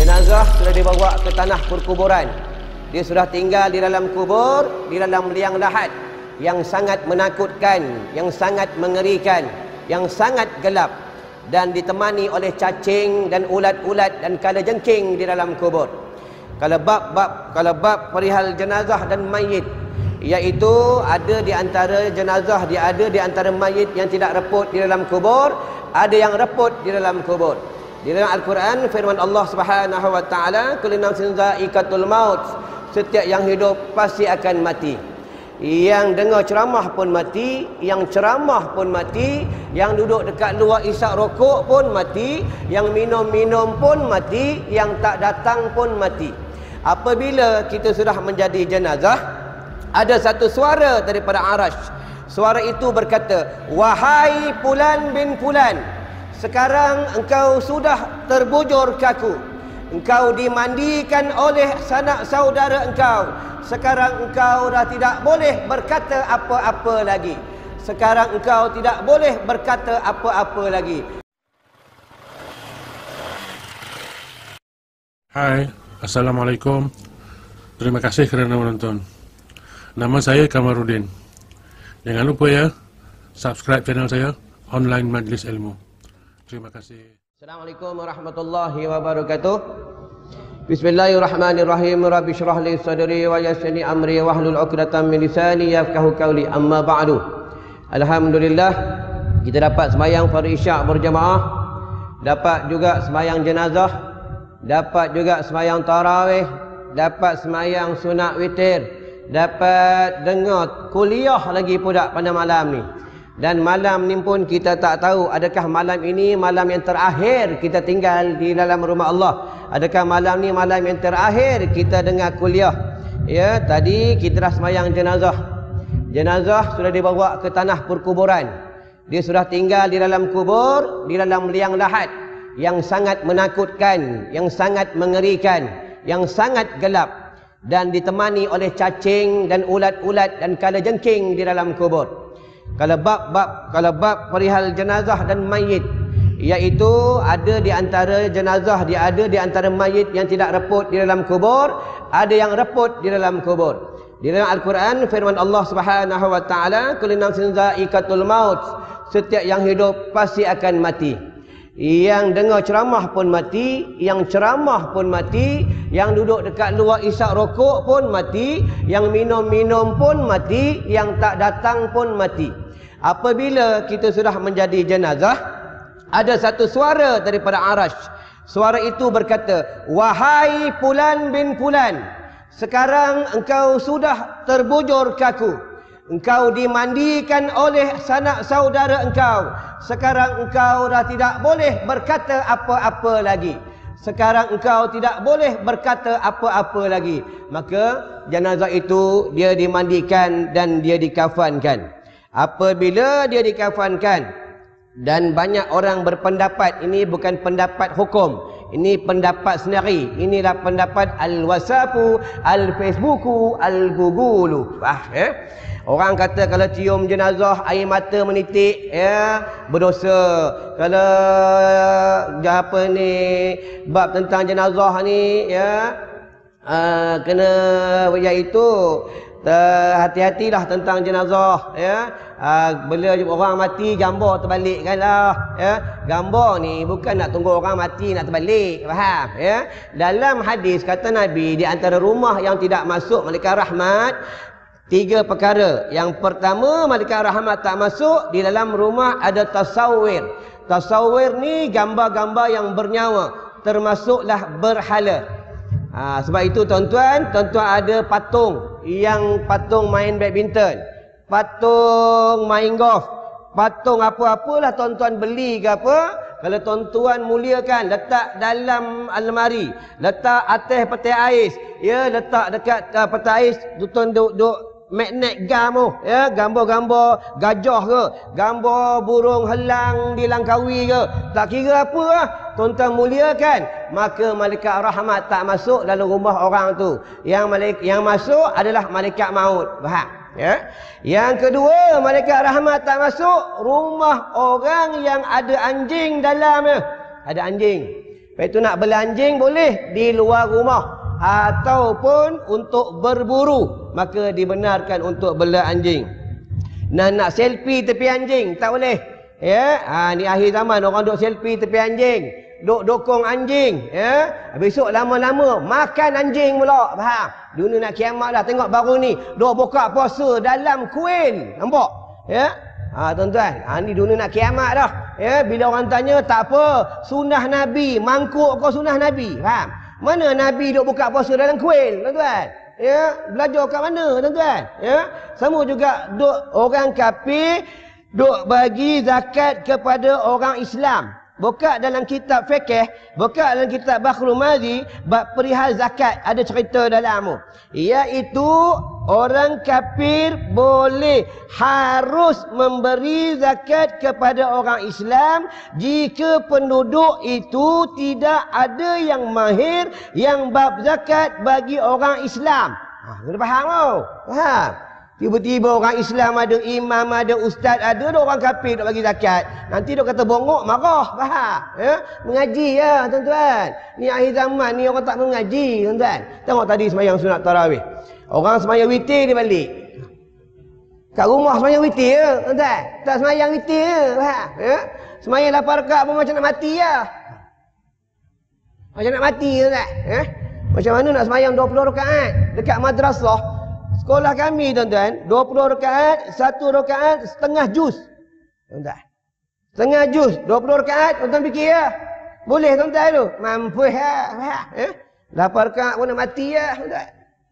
Jenazah sudah dibawa ke tanah perkuburan. Dia sudah tinggal di dalam kubur, di dalam liang lahat yang sangat menakutkan, yang sangat mengerikan, yang sangat gelap, dan ditemani oleh cacing dan ulat-ulat dan kalajengking di dalam kubur. Kalau bab perihal jenazah dan mayit, iaitu ada di antara jenazah, ada di antara mayit yang tidak reput di dalam kubur, ada yang reput di dalam kubur. Di dalam Al-Quran firman Allah Subhanahu wa taala, kullu nafsin dha'iqatul maut, setiap yang hidup pasti akan mati. Yang dengar ceramah pun mati, yang ceramah pun mati, yang duduk dekat luar isap rokok pun mati, yang minum-minum pun mati, yang tak datang pun mati. Apabila kita sudah menjadi jenazah, ada satu suara daripada Arash. Suara itu berkata, wahai Fulan bin Fulan, sekarang engkau sudah terbujur kaku. Engkau dimandikan oleh sanak saudara engkau. Sekarang engkau dah tidak boleh berkata apa-apa lagi. Sekarang engkau tidak boleh berkata apa-apa lagi. Hai, Assalamualaikum. Terima kasih kerana menonton. Nama saya Kamarudin. Jangan lupa ya, subscribe channel saya, Online Majlis Ilmu. Terima kasih. Assalamualaikum warahmatullahi wabarakatuh. Bismillahirrahmanirrahim. Rabbi shrah li sadri wa yassir li amri wahlul 'uqdatam min lisani yafqahu qawli. Amma ba'du. Alhamdulillah, kita dapat sembahyang fardu isyak berjamaah, dapat juga sembahyang jenazah, dapat juga sembahyang tarawih, dapat sembahyang sunat witir, dapat dengar kuliah lagi pula pada malam ni. Dan malam ni pun kita tak tahu adakah malam ini malam yang terakhir kita tinggal di dalam rumah Allah. Adakah malam ni malam yang terakhir kita dengar kuliah. Ya, tadi kita dah sembahyang jenazah. Jenazah sudah dibawa ke tanah perkuburan. Dia sudah tinggal di dalam kubur, di dalam liang lahat yang sangat menakutkan, yang sangat mengerikan, yang sangat gelap, dan ditemani oleh cacing dan ulat-ulat dan kalajengking di dalam kubur. Kalau bab perihal jenazah dan mayit, iaitu ada di antara jenazah, ada di antara mayit yang tidak reput di dalam kubur, ada yang reput di dalam kubur. Di dalam Al-Quran firman Allah Subhanahu wa taala, kullu nafsin dha'iqatul maut, setiap yang hidup pasti akan mati. Yang dengar ceramah pun mati, yang ceramah pun mati, yang duduk dekat luar isap rokok pun mati, yang minum-minum pun mati, yang tak datang pun mati. Apabila kita sudah menjadi jenazah, ada satu suara daripada Arash. Suara itu berkata, wahai Fulan bin Fulan, sekarang engkau sudah terbujur kaku. Engkau dimandikan oleh sanak saudara engkau. Sekarang engkau dah tidak boleh berkata apa-apa lagi. Sekarang engkau tidak boleh berkata apa-apa lagi. Maka jenazah itu dia dimandikan dan dia dikafankan. Apabila dia dikafankan, dan banyak orang berpendapat, ini bukan pendapat hukum, ini pendapat sendiri. Inilah pendapat al-wasafu, al-facebooku, al-gugulu. Orang kata kalau cium jenazah air mata menitik, ya, berdosa. Kalau apa ni, bab tentang jenazah ni, ya, kena, iaitu hati-hatilah tentang jenazah, ya. Bila orang mati gambar terbalikkanlah, ya. Gambar ni bukan nak tunggu orang mati nak terbalik, faham, ya. Dalam hadis kata Nabi, di antara rumah yang tidak masuk malaikat rahmat, 3 perkara. Yang pertama, malaikat rahmat tak masuk di dalam rumah ada tasawir. Tasawir ni gambar-gambar yang bernyawa, termasuklah berhala. Sebab itu tuan-tuan ada patung, yang patung main badminton, patung main golf, patung apa-apalah tuan-tuan beli ke apa, kalau tuan-tuan muliakan, letak dalam almari, letak atas peti ais, ya, letak dekat peti ais, tuan duk magnet gambar, ya, gambar-gambar gajah ke, gambar burung helang di Langkawi ke, tak kira apa lah, tuan-tuan muliakan, maka malaikat rahmat tak masuk dalam rumah orang tu. Yang masuk adalah malaikat maut, faham, ya. Yang kedua, malaikat rahmat tak masuk rumah orang yang ada anjing dalamnya. Ada anjing. Lepas itu nak bela anjing boleh di luar rumah ataupun untuk berburu, maka dibenarkan untuk bela anjing. Nak selfie tepi anjing tak boleh. Ya, ni akhir zaman orang duk selfie tepi anjing, duk dokong anjing, ya. Besok lama-lama makan anjing pula. Faham? Dunia nak kiamat dah. Tengok baru ni duk buka puasa dalam kuil. Nampak? Ya. Tuan-tuan, ni dunia nak kiamat dah. Ya, bila orang tanya tak apa, sunnah Nabi, mangkuk kau sunnah Nabi. Faham? Mana Nabi duk buka puasa dalam kuil, tuan-tuan? Ya, belajar kat mana, tuan-tuan? Ya, sama juga duk orang kafir duk bagi zakat kepada orang Islam. Buka dalam kitab fikih, buka dalam kitab Bakhrul Madhi, bab perihal zakat ada cerita dalam tu. Iaitu orang kafir boleh harus memberi zakat kepada orang Islam jika penduduk itu tidak ada yang mahir yang bab zakat bagi orang Islam. Kena faham tak? Faham? Tiba-tiba orang Islam ada imam, ada ustaz, ada orang kafir nak bagi zakat. Nanti dia kata bongok, marah. Faham? Ya? Mengaji ya, tuan-tuan. Ni akhir zaman ni orang tak mengaji, tuan-tuan. Tengok tadi semayang sunat tarawih. Orang semayang witir dia balik. Kat rumah semayang witir ya, tuan-tuan. Tak semayang witir ya. Faham? Ya? Semayang 8 rakaat pun macam nak mati ya. Macam nak mati, tuan-tuan. Ya? Macam mana nak semayang 20 rakaat dekat madrasah? Sekolah kami, tuan-tuan, 20 rakaat, 1 rakaat setengah juz. Tuan-tuan. Setengah juz, 20 rakaat, tuan-tuan fikir ya. Boleh tuan-tuan tu? Mampu ya. 8 rakaat pun nak mati ya, tuan-tuan.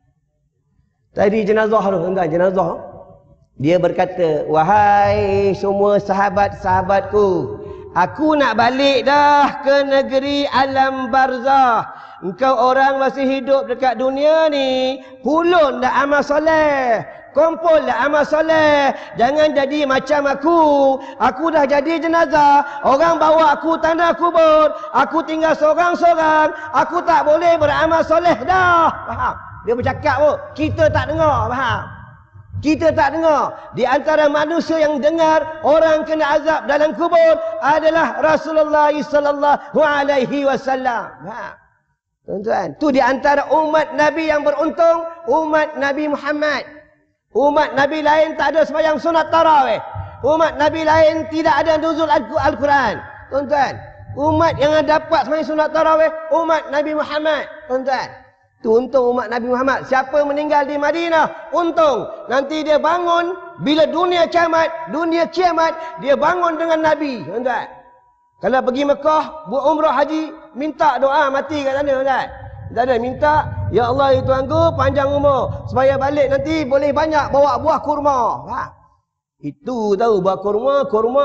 Tadi jenazah tu, tuan-tuan, jenazah. Dia berkata, wahai semua sahabat-sahabatku, aku nak balik dah ke negeri alam barzah. Engkau orang masih hidup dekat dunia ni, pulun dah amal soleh, kumpul dah amal soleh. Jangan jadi macam aku. Aku dah jadi jenazah, orang bawa aku tanah kubur, aku tinggal sorang-sorang, aku tak boleh beramal soleh dah. Faham? Dia bercakap pun, kita tak dengar. Faham? Kita tak dengar. Di antara manusia yang dengar orang kena azab dalam kubur adalah Rasulullah sallallahu alaihi wasallam. Faham? Tuan-tuan, tu di antara umat Nabi yang beruntung, umat Nabi Muhammad. Umat Nabi lain tak ada sembahyang sunat tarawih. Umat Nabi lain tidak ada nuzul Al-Quran. Tuan-tuan, umat yang dapat sembahyang sunat tarawih, umat Nabi Muhammad. Tuan-tuan, tu untung umat Nabi Muhammad. Siapa meninggal di Madinah, untung. Nanti dia bangun, bila dunia kiamat, dia bangun dengan Nabi. Tuan-tuan, kalau pergi Mekah, buat umrah haji, minta doa mati kat sana, tuan. Tak ada, minta, ya Allah ya Tuanku, panjang umur, supaya balik nanti boleh banyak bawa buah kurma. Ha? Itu tahu, buah kurma.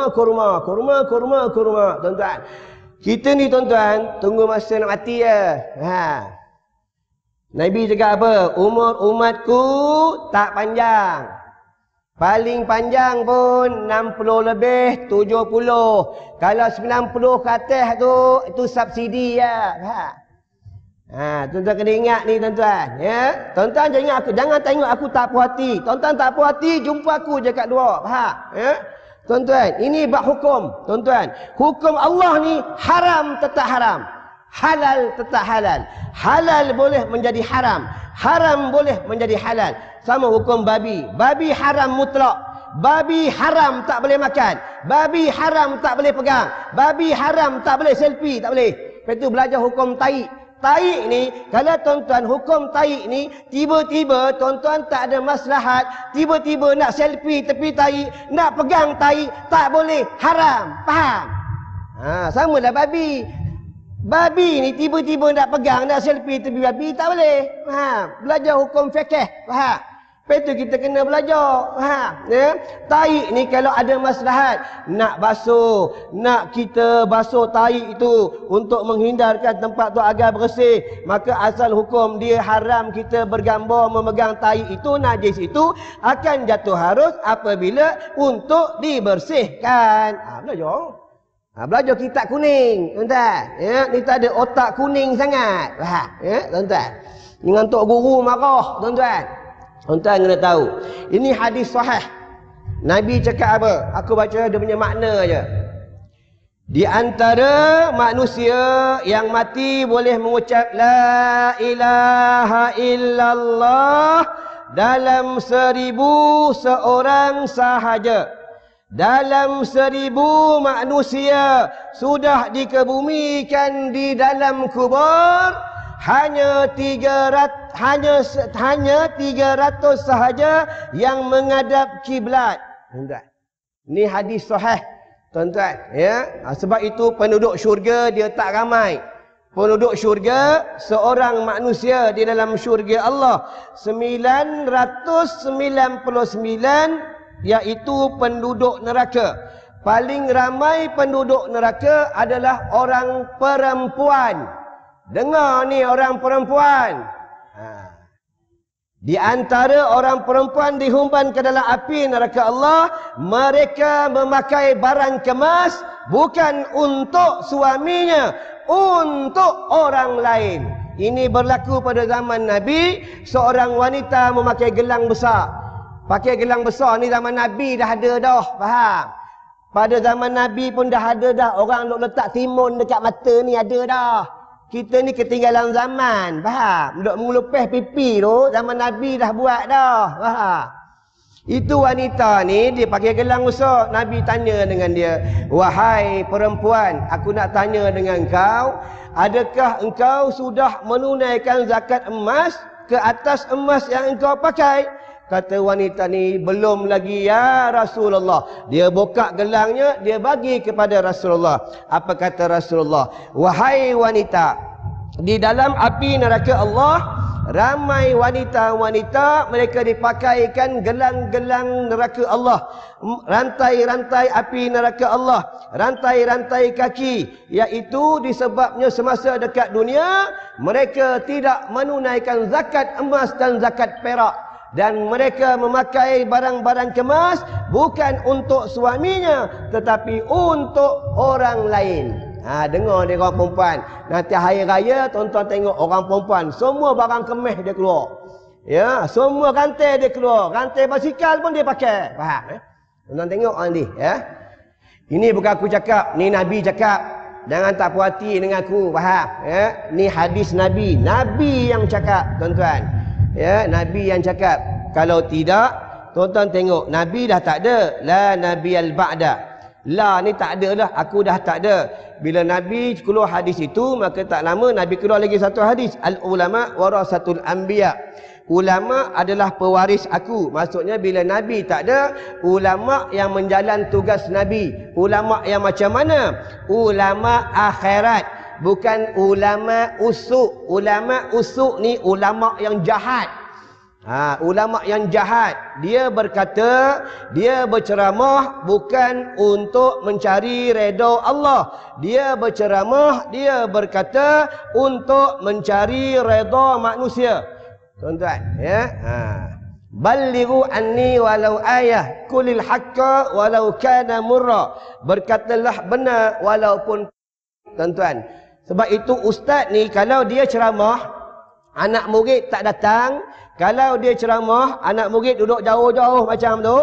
Tuan-tuan, kita ni tuan-tuan, tunggu masa nak mati ya. Ha. Nabi cakap apa? Umur umatku tak panjang. Paling panjang pun 60 lebih, 70. Kalau 90 ke atas tu, itu subsidi ya. Tuan-tuan kena ingat ni tuan-tuan. Ya? Tuan-tuan jangan tengok aku tak puas hati. Tuan-tuan tak puas hati, jumpa aku je kat luar. Faham? Ya? Tuan-tuan, ini bab hukum. Tuan-tuan, hukum Allah ni haram tetap haram. Halal tetap halal. Halal boleh menjadi haram. Haram boleh menjadi halal. Sama hukum babi. Babi haram mutlak. Babi haram tak boleh makan. Babi haram tak boleh pegang. Babi haram tak boleh selfie. Tak boleh. Lepas tu belajar hukum taik. Taik ni, kalau tuan-tuan hukum taik ni, tiba-tiba tuan-tuan tak ada maslahat, tiba-tiba nak selfie tepi taik, nak pegang taik, tak boleh. Haram. Faham? Sama lah babi. Babi ni tiba-tiba nak pegang, nak selfie tepi babi, tak boleh. Faham? Belajar hukum fikih. Faham? Lepas tu kita kena belajar. Faham? Ya? Taik ni kalau ada maslahat, nak basuh, nak kita basuh taik itu untuk menghindarkan tempat tu agar bersih, maka asal hukum dia haram kita bergambar memegang taik itu, najis itu akan jatuh harus apabila untuk dibersihkan. Belajar. Belajar kitab kuning, tuan-tuan. Ya, ni tak ada otak kuning sangat. Faham? Ya, tuan-tuan. Ni ngantuk guru marah, tuan-tuan. Tuan-tuan kena tahu. Ini hadis sahih. Nabi cakap apa? Aku baca dia punya makna je. Di antara manusia yang mati boleh mengucap la ilaha illallah dalam 1000 seorang sahaja. Dalam 1000 manusia sudah dikebumikan di dalam kubur, hanya 300 sahaja yang menghadap kiblat. Tuan-tuan, ini hadis sahih, tuan-tuan, ya. Sebab itu penduduk syurga dia tak ramai. Penduduk syurga seorang manusia di dalam syurga Allah 999, iaitu penduduk neraka. Paling ramai penduduk neraka adalah orang perempuan. Dengar ni, orang perempuan. Di antara orang perempuan dihumban ke dalam api neraka Allah, mereka memakai barang kemas bukan untuk suaminya, untuk orang lain. Ini berlaku pada zaman Nabi. Seorang wanita memakai gelang besar. Pakai gelang besar ni zaman Nabi dah ada dah, faham? Pada zaman Nabi pun dah ada dah. Orang duk letak timun dekat mata ni ada dah. Kita ni ketinggalan zaman, faham? Duk mengelupih pipi tu, zaman Nabi dah buat dah, faham? Itu wanita ni, dia pakai gelang besar. Nabi tanya dengan dia, wahai perempuan, aku nak tanya dengan kau, adakah engkau sudah menunaikan zakat emas ke atas emas yang engkau pakai? Kata wanita ni, belum lagi ya Rasulullah. Dia buka gelangnya, dia bagi kepada Rasulullah. Apa kata Rasulullah? Wahai wanita, di dalam api neraka Allah, ramai wanita-wanita, mereka dipakaikan gelang-gelang neraka Allah, rantai-rantai api neraka Allah, rantai-rantai kaki, iaitu disebabnya semasa dekat dunia mereka tidak menunaikan zakat emas dan zakat perak, dan mereka memakai barang-barang kemas bukan untuk suaminya tetapi untuk orang lain. Dengar dia orang perempuan. Nanti hari raya tuan-tuan tengok orang perempuan semua barang kemas dia keluar. Ya, semua rantai dia keluar. Rantai basikal pun dia pakai. Faham? Tuan-tuan tengok ni, ya. Ini bukan aku cakap, ni Nabi cakap. Jangan tak puas hati dengan aku, faham? Ya, ni hadis Nabi. Nabi yang cakap, tuan-tuan. Ya, Nabi yang cakap. Kalau tidak, tuan-tuan tengok, Nabi dah tak ada. La nabiyal ba'da. La ni tak ada dah, aku dah tak ada. Bila Nabi keluar hadis itu, maka tak lama Nabi keluar lagi satu hadis. Al-ulama warasatul anbiya. Ulama adalah pewaris aku. Maksudnya bila Nabi tak ada, ulama yang menjalan tugas Nabi. Ulama yang macam mana? Ulama akhirat, bukan ulama usuk. Ulama usuk ni ulama yang jahat. Ulama yang jahat, dia berkata, dia berceramah bukan untuk mencari redha Allah. Dia berceramah, dia berkata untuk mencari redha manusia. Tuan-tuan, ya. Ballighu anni walau ayah, kulil haqqa walau kana murra. Berkatalah benar walaupun, tuan-tuan. Sebab itu ustaz ni kalau dia ceramah, anak murid tak datang. Kalau dia ceramah, anak murid duduk jauh-jauh macam tu.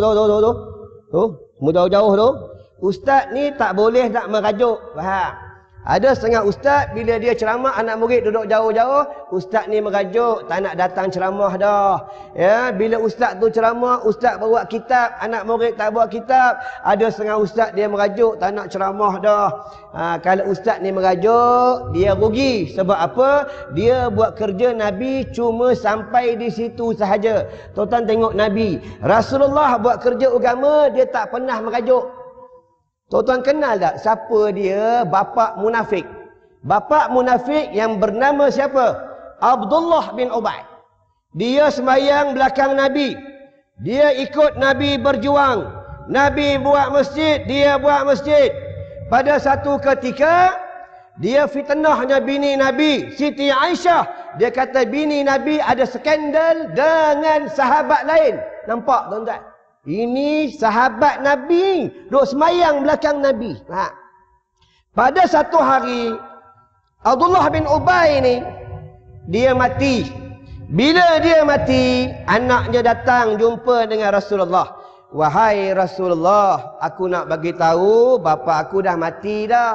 Semua jauh-jauh tu. Ustaz ni tak boleh nak merajuk. Faham? Ada setengah ustaz bila dia ceramah, anak murid duduk jauh-jauh, ustaz ni merajuk, tak nak datang ceramah dah. Ya, bila ustaz tu ceramah, ustaz bawa kitab, anak murid tak bawa kitab. Ada setengah ustaz dia merajuk, tak nak ceramah dah. Kalau ustaz ni merajuk, dia rugi. Sebab apa? Dia buat kerja Nabi cuma sampai di situ sahaja. Tuan-tuan tengok Nabi, Rasulullah buat kerja agama, dia tak pernah merajuk. Tuan-tuan kenal tak siapa dia bapa munafik? Bapa munafik yang bernama siapa? Abdullah bin Ubay. Dia sembahyang belakang Nabi. Dia ikut Nabi berjuang. Nabi buat masjid, dia buat masjid. Pada satu ketika, dia fitnahnya bini Nabi, Siti Aisyah. Dia kata bini Nabi ada skandal dengan sahabat lain. Nampak tuan-tuan? Ini sahabat Nabi duk semayang belakang Nabi. Pada satu hari, Abdullah bin Ubay ni, dia mati. Bila dia mati, anaknya datang jumpa dengan Rasulullah. wahai Rasulullah, aku nak bagi tahu bapa aku dah mati dah.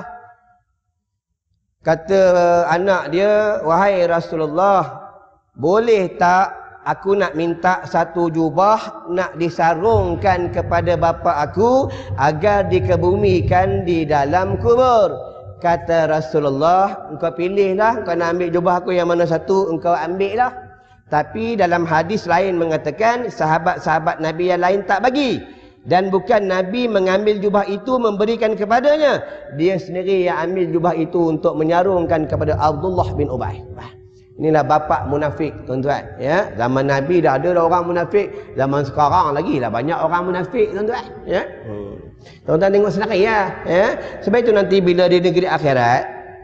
Kata anak dia, wahai Rasulullah, boleh tak aku nak minta satu jubah nak disarungkan kepada bapa aku agar dikebumikan di dalam kubur. Kata Rasulullah, engkau pilihlah, engkau nak ambil jubah aku yang mana satu, engkau ambil lah. Tapi dalam hadis lain mengatakan sahabat-sahabat Nabi yang lain tak bagi. Dan bukan Nabi mengambil jubah itu memberikan kepadanya. Dia sendiri yang ambil jubah itu untuk menyarungkan kepada Abdullah bin Ubay. Inilah bapa munafik, tuan-tuan. Ya, zaman Nabi dah ada orang munafik. Zaman sekarang lagi lah banyak orang munafik, tuan-tuan. Ya. Tuan-tuan tengok sendiri ya. Sebab itu nanti bila di negeri akhirat,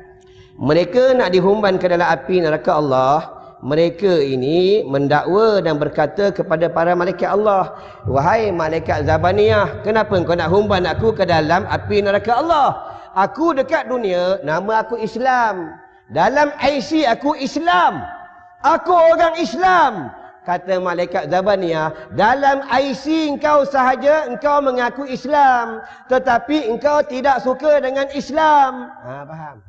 mereka nak dihumban ke dalam api neraka Allah. Mereka ini mendakwa dan berkata kepada para malaikat Allah, wahai malaikat Zabaniyah, kenapa engkau nak humban aku ke dalam api neraka Allah? Aku dekat dunia, nama aku Islam. Dalam IC aku Islam. Aku orang Islam. Kata malaikat Zabaniyah, dalam IC engkau sahaja engkau mengaku Islam, tetapi engkau tidak suka dengan Islam. Faham?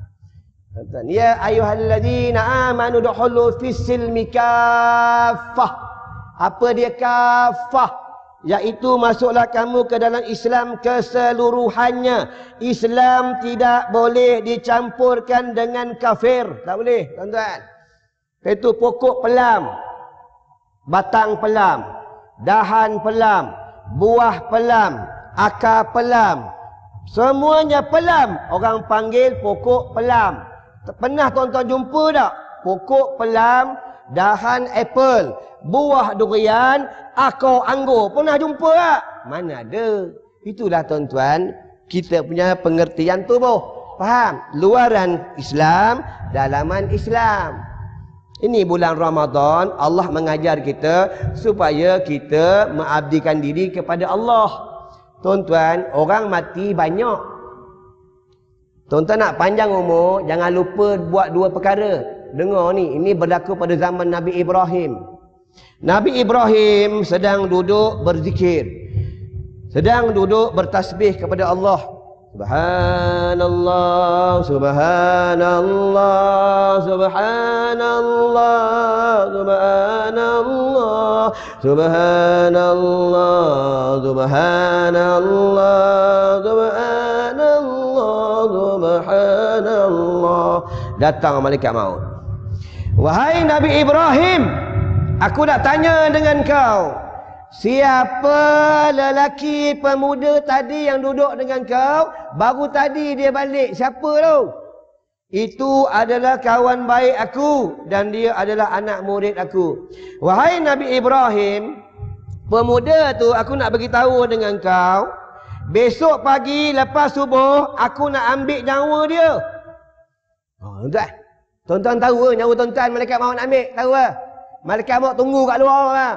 Ya ayyuhalladzina amanu dukhulu fis-silmi kaffah. Apa dia kaffah? Iaitu masuklah kamu ke dalam Islam keseluruhannya. Islam tidak boleh dicampurkan dengan kafir. Tak boleh, tuan-tuan. Itu pokok pelam, batang pelam, dahan pelam, buah pelam, akar pelam. Semuanya pelam. Orang panggil pokok pelam. Pernah tuan-tuan jumpa tak? Pokok pelam, dahan apple, buah durian, akar anggur. Pernah jumpa tak? Mana ada. Itulah tuan-tuan, kita punya pengertian tubuh. Faham? Luaran Islam, dalaman Islam. Ini bulan Ramadan, Allah mengajar kita supaya kita mengabdikan diri kepada Allah. Tuan-tuan, orang mati banyak. Tuan-tuan nak panjang umur, jangan lupa buat dua perkara. Dengar ni, ini berlaku pada zaman Nabi Ibrahim. Nabi Ibrahim sedang duduk berzikir, sedang duduk bertasbih kepada Allah. Subhanallah, subhanallah, subhanallah, subhanallah, subhanallah, subhanallah, subhanallah, subhanallah. Datang malaikat maut. Wahai Nabi Ibrahim, aku nak tanya dengan kau, siapa lelaki pemuda tadi yang duduk dengan kau? Baru tadi dia balik. Siapa tu? Itu adalah kawan baik aku dan dia adalah anak murid aku. Wahai Nabi Ibrahim, pemuda tu aku nak beritahu dengan kau, besok pagi lepas subuh aku nak ambil nyawa dia. Tuan-tuan, tuan-tuan tahu ke nyawa tuan-tuan malaikat maut nak ambil? Tahu ke? Malaikat maut tunggu kat luar lah.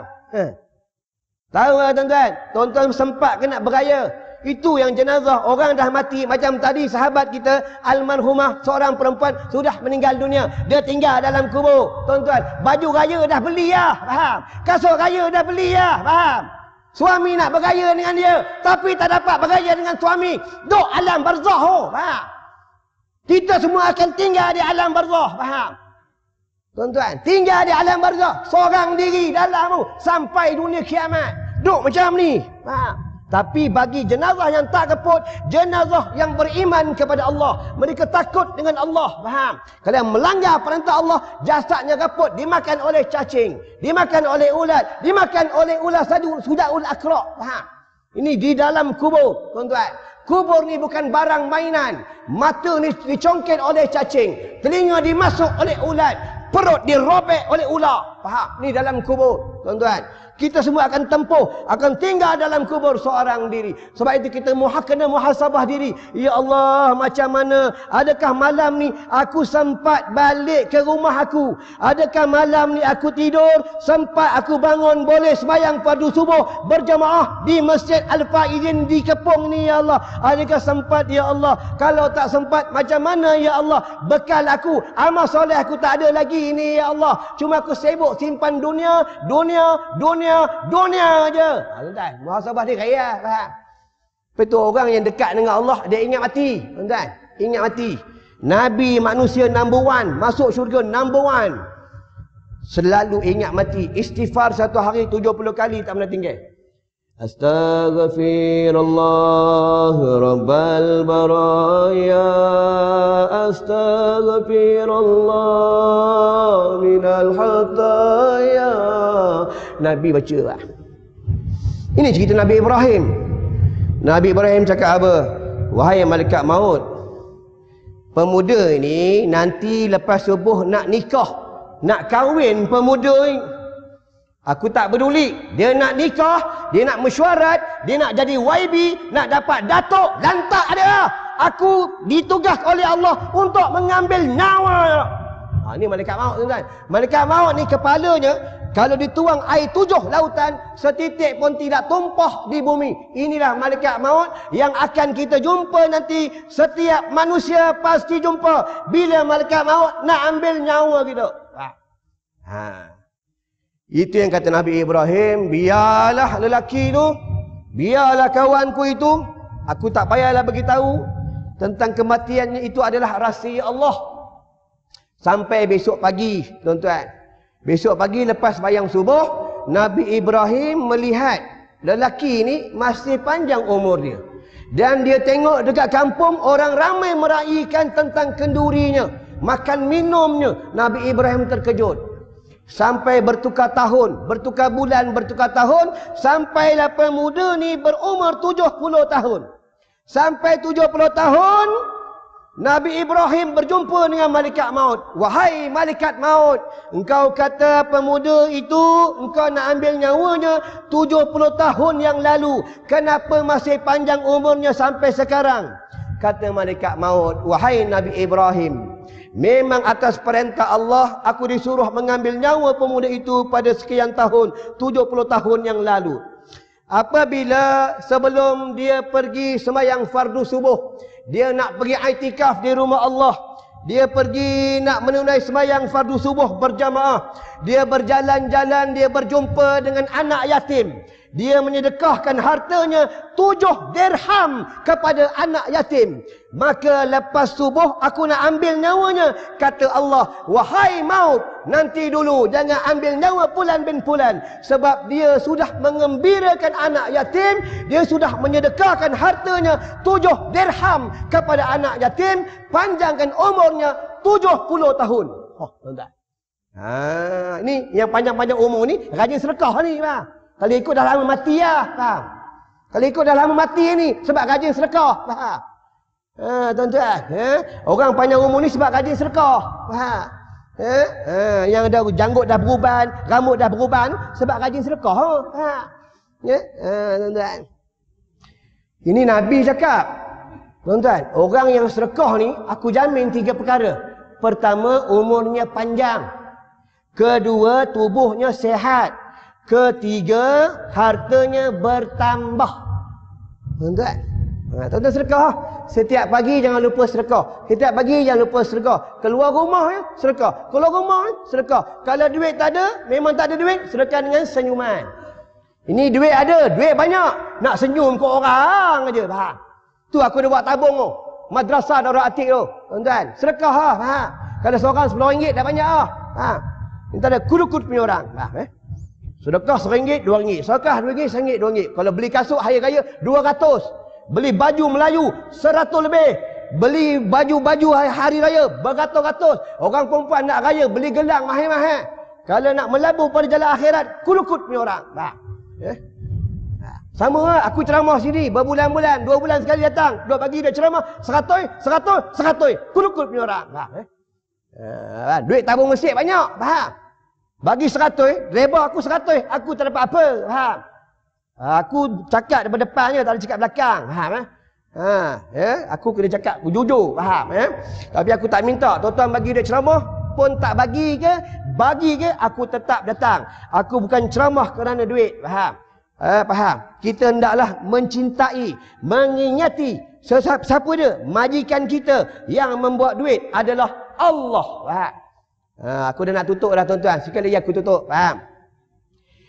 Tahu tak tuan-tuan? Tuan-tuan sempat ke nak beraya? Itu yang jenazah orang dah mati. Macam tadi sahabat kita almarhumah, seorang perempuan sudah meninggal dunia. Dia tinggal dalam kubur. Tuan-tuan, baju raya dah beli lah. Faham? Kasut raya dah beli lah. Faham? Suami nak beraya dengan dia, tapi tak dapat beraya dengan suami. Duk alam barzah. Faham? Kita semua akan tinggal di alam barzah. Faham? Tuan-tuan, tinggal di alam barzah seorang diri dalam sampai dunia kiamat. Duk macam ni. Tapi bagi jenazah yang tak keput, jenazah yang beriman kepada Allah, mereka takut dengan Allah. Faham? Kalau yang melanggar perintah Allah, jasadnya keput, dimakan oleh cacing, dimakan oleh ulat, dimakan oleh ular sudaul akra. Faham? Ini di dalam kubur, tuan-tuan. Kubur ni bukan barang mainan. Mata ni dicongkel oleh cacing, telinga dimasuk oleh ulat, perut dirobek oleh ular. Faham? Ni dalam kubur, tuan-tuan. Kita semua akan tempuh, akan tinggal dalam kubur seorang diri. Sebab itu kita kena muhasabah diri. Ya Allah, macam mana? Adakah malam ni aku sempat balik ke rumah aku? Adakah malam ni aku tidur, sempat aku bangun boleh sembahyang fardu subuh berjamaah di Masjid Al-Faizin di Kepong ni, ya Allah? Adakah sempat, ya Allah? Kalau tak sempat, macam mana, ya Allah? Bekal aku, amal soleh aku tak ada lagi ini, ya Allah. Cuma aku sibuk simpan dunia dunia aja. Tuan-tuan, muhasabah dia raya, faham? Betul, orang yang dekat dengan Allah dia ingat mati, tuan-tuan. Ingat mati. Nabi manusia number one, masuk syurga number one. Selalu ingat mati. Istighfar satu hari 70 kali tak pernah tinggal. Astaghfirullah Rabbal Baraya, Astaghfirullah minal hataya. Nabi baca lah. Ini cerita Nabi Ibrahim. Nabi Ibrahim cakap apa? Wahai malaikat maut, pemuda ini nanti lepas subuh nak nikah, nak kahwin pemuda ini. Aku tak peduli. Dia nak nikah, dia nak mesyuarat, dia nak jadi YB, nak dapat datuk, lantak ada. Aku ditugas oleh Allah untuk mengambil nyawa. Ini malaikat maut, tuan-tuan. Malaikat maut ni kepalanya, kalau dituang air 7 lautan, setitik pun tidak tumpah di bumi. Inilah malaikat maut yang akan kita jumpa nanti. Setiap manusia pasti jumpa bila malaikat maut nak ambil nyawa kita. Itu yang kata Nabi Ibrahim, biarlah lelaki itu, biarlah kawanku itu, aku tak payahlah beritahu tentang kematiannya, itu adalah rahsia Allah. Sampai besok pagi, tuan-tuan. Besok pagi lepas bayang subuh, Nabi Ibrahim melihat lelaki ini masih panjang umur dia. Dan dia tengok dekat kampung orang ramai meraihkan tentang kendurinya, makan minumnya. Nabi Ibrahim terkejut. Sampai bertukar tahun, bertukar bulan, bertukar tahun, sampailah pemuda ni berumur 70 tahun. Sampai 70 tahun, Nabi Ibrahim berjumpa dengan malaikat maut. Wahai malaikat maut, engkau kata pemuda itu engkau nak ambil nyawanya 70 tahun yang lalu. Kenapa masih panjang umurnya sampai sekarang? Kata malaikat maut, wahai Nabi Ibrahim, memang atas perintah Allah aku disuruh mengambil nyawa pemuda itu pada sekian tahun, 70 tahun yang lalu. Apabila sebelum dia pergi sembahyang fardu subuh, dia nak pergi iktikaf di rumah Allah, dia pergi nak menunai sembahyang fardu subuh berjamaah, dia berjalan-jalan, dia berjumpa dengan anak yatim. Dia menyedekahkan hartanya 7 dirham kepada anak yatim. Maka lepas subuh aku nak ambil nyawanya. Kata Allah, wahai maut, nanti dulu, jangan ambil nyawa Fulan bin Fulan. Sebab dia sudah mengembirakan anak yatim, dia sudah menyedekahkan hartanya 7 dirham kepada anak yatim. Panjangkan umurnya 70 tahun. Oh, tuan-tuan. Ini yang panjang-panjang umur ni rajin sedekah ni, Pak. Kalau ikut dah lama mati lah, faham? Kalau ikut dah lama mati ni sebab rajin sedekah, faham? Tuan-tuan, orang panjang umur ni sebab rajin sedekah, faham? Yang ada janggut dah beruban, rambut dah beruban sebab rajin sedekah, faham? Tuan-tuan. Ini Nabi cakap, tuan-tuan, orang yang sedekah ni aku jamin 3 perkara. Pertama, umurnya panjang. Kedua, tubuhnya sihat. Ketiga, hartanya bertambah. Tuan-tuan, tuan-tuan sedekah. Setiap pagi jangan lupa sedekah. Setiap pagi jangan lupa sedekah. Keluar rumah ya, sedekah. Keluar rumah ya, sedekah. Kalau duit tak ada, memang tak ada duit, sedekah dengan senyuman. Ini duit ada, duit banyak, nak senyum ke orang aja, faham? Tu aku dah buat tabung tu. Madrasah Darul Atik tu. Tuan-tuan, sedekah ha, faham? Kalau seorang RM10 dah banyak ah. Faham? Minta ada kudukut punya orang, faham Sedekah RM1, RM2. Sedekah RM2, RM1, RM2. Kalau beli kasut hari raya, 200. Beli baju Melayu, 100 lebih. Beli baju-baju hari raya, beratus-ratus. Orang perempuan nak raya, beli gelang mahal-mahal. Kalau nak melabur pada jalan akhirat, kulukut punya orang. Sama lah, aku ceramah sini, berbulan-bulan, 2 bulan sekali datang. 2 pagi dia ceramah, 100, 100, 100. Kulukut punya orang. Duit tabung masjid banyak, faham? Bagi 100, reba aku 100, aku tak dapat apa, faham? Aku cakap daripada depan je, tak ada cakap belakang, faham? Aku kena cakap jujur, faham? Tapi aku tak minta, tuan-tuan bagi dia ceramah pun tak bagi ke, aku tetap datang. Aku bukan ceramah kerana duit, faham? Faham? Kita hendaklah mencintai, mengingati siapa dia? Majikan kita yang membuat duit adalah Allah, faham? Aku dah nak tutup dah, tuan-tuan. Sekali lagi aku tutup, faham?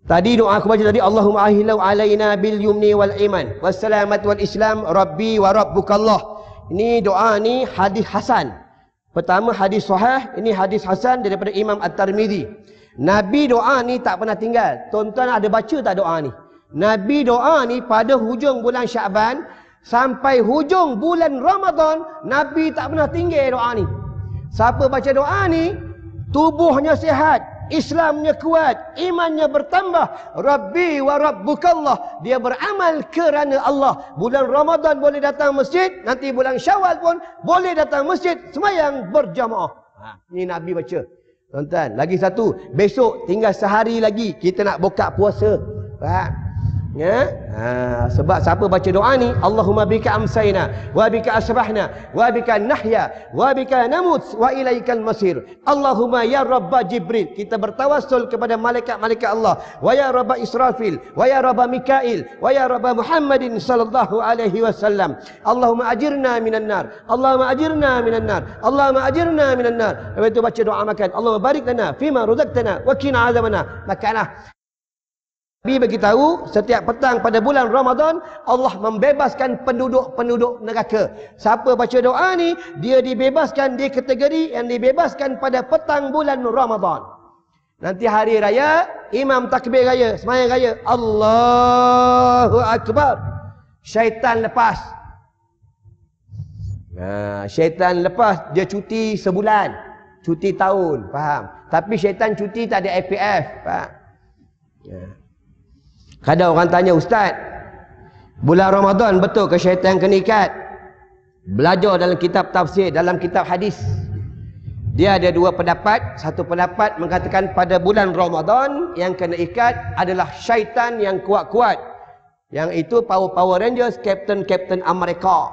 Tadi doa aku baca tadi, Allahumma ahillahu alaina bil yumni wal iman wassalamat wal islam rabbi wa rabbukallah. Ini doa ni hadis hasan. Pertama hadis sahih, ini hadis hasan daripada Imam At-Tirmizi. Nabi doa ni tak pernah tinggal. Tuan-tuan ada baca tak doa ni? Nabi doa ni pada hujung bulan Syaban sampai hujung bulan Ramadan, Nabi tak pernah tinggal doa ni. Siapa baca doa ni, tubuhnya sihat, Islamnya kuat, imannya bertambah. Rabbi wa rabbukallah. Dia beramal kerana Allah. Bulan Ramadan boleh datang masjid, nanti bulan Syawal pun boleh datang masjid sembahyang berjamaah. Ini Nabi baca. Tuan-tuan, lagi satu, besok tinggal sehari lagi kita nak buka puasa. Faham? Ya? Sebab siapa baca doa ni, Allahumma bika amsayna wa bika asbahna wa bika nahya wa bika namut wa ilaikal masir. Allahumma ya rabba Jibril, kita bertawassul kepada malaikat-malaikat Allah, wa ya rabba Israfil, wa ya rabba Mikail, wa ya rabba Muhammadin sallallahu alaihi wasallam. Allahumma ajirna minan nar, Allahumma ajirna minan nar, Allahumma ajirna minan nar. Lepas itu baca doa makan, Allahumma barik lana fima razaqtana wa qina azabana. Makanlah. Nabi beritahu setiap petang pada bulan Ramadan Allah membebaskan penduduk-penduduk neraka. Siapa baca doa ni, dia dibebaskan di kategori yang dibebaskan pada petang bulan Ramadan. Nanti hari raya, imam takbir raya, sembahyang raya, Allahu Akbar, syaitan lepas. Syaitan lepas, dia cuti sebulan, cuti tahun, faham? Tapi syaitan cuti tak ada IPF, faham? Kadang orang tanya, Ustaz, bulan Ramadan betul ke syaitan kena ikat? Belajar dalam kitab tafsir, dalam kitab hadis, dia ada dua pendapat. Satu pendapat mengatakan pada bulan Ramadan yang kena ikat adalah syaitan yang kuat-kuat. Yang itu Power Rangers, Captain America.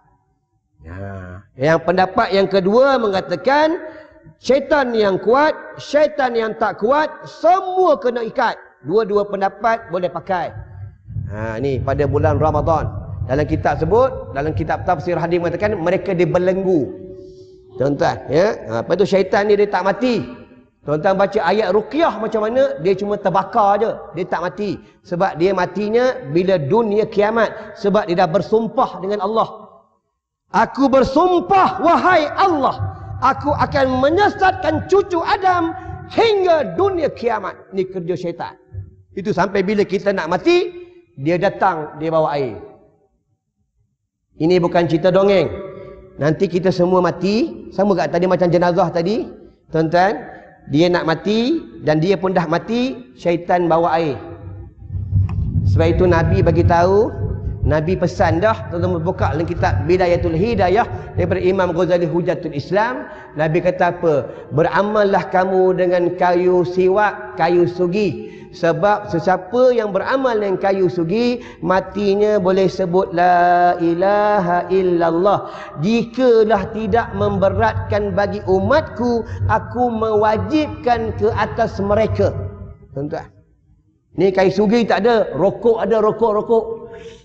Yang pendapat yang kedua mengatakan syaitan yang kuat, syaitan yang tak kuat, semua kena ikat. Dua-dua pendapat boleh pakai. Ni pada bulan Ramadan. Dalam kitab sebut, dalam kitab tafsir hadis mengatakan mereka dibelenggu. Tuan-tuan, ya. Lepas tu syaitan ni dia tak mati. Tuan-tuan baca ayat ruqyah macam mana, dia cuma terbakar je, dia tak mati. Sebab dia matinya bila dunia kiamat, sebab dia dah bersumpah dengan Allah. Aku bersumpah wahai Allah, aku akan menyesatkan cucu Adam hingga dunia kiamat. Ni kerja syaitan. Itu sampai bila kita nak mati, dia datang, dia bawa air. Ini bukan cerita dongeng. Nanti kita semua mati, sama kat tadi macam jenazah tadi. Tuan-tuan, dia nak mati dan dia pun dah mati, syaitan bawa air. Sebab itu Nabi bagi tahu, Nabi pesan dah, tuan-tuan buka dalam kitab Bidayatul Hidayah daripada Imam Ghazali Hujatul Islam. Nabi kata apa? Beramallah kamu dengan kayu siwak, kayu sugi. Sebab sesiapa yang beramal dengan kayu sugi, matinya boleh sebut la ilaha illallah. Jikalah tidak memberatkan bagi umatku, aku mewajibkan ke atas mereka. Tuan-tuan, ni kayu sugi tak ada, rokok ada, rokok.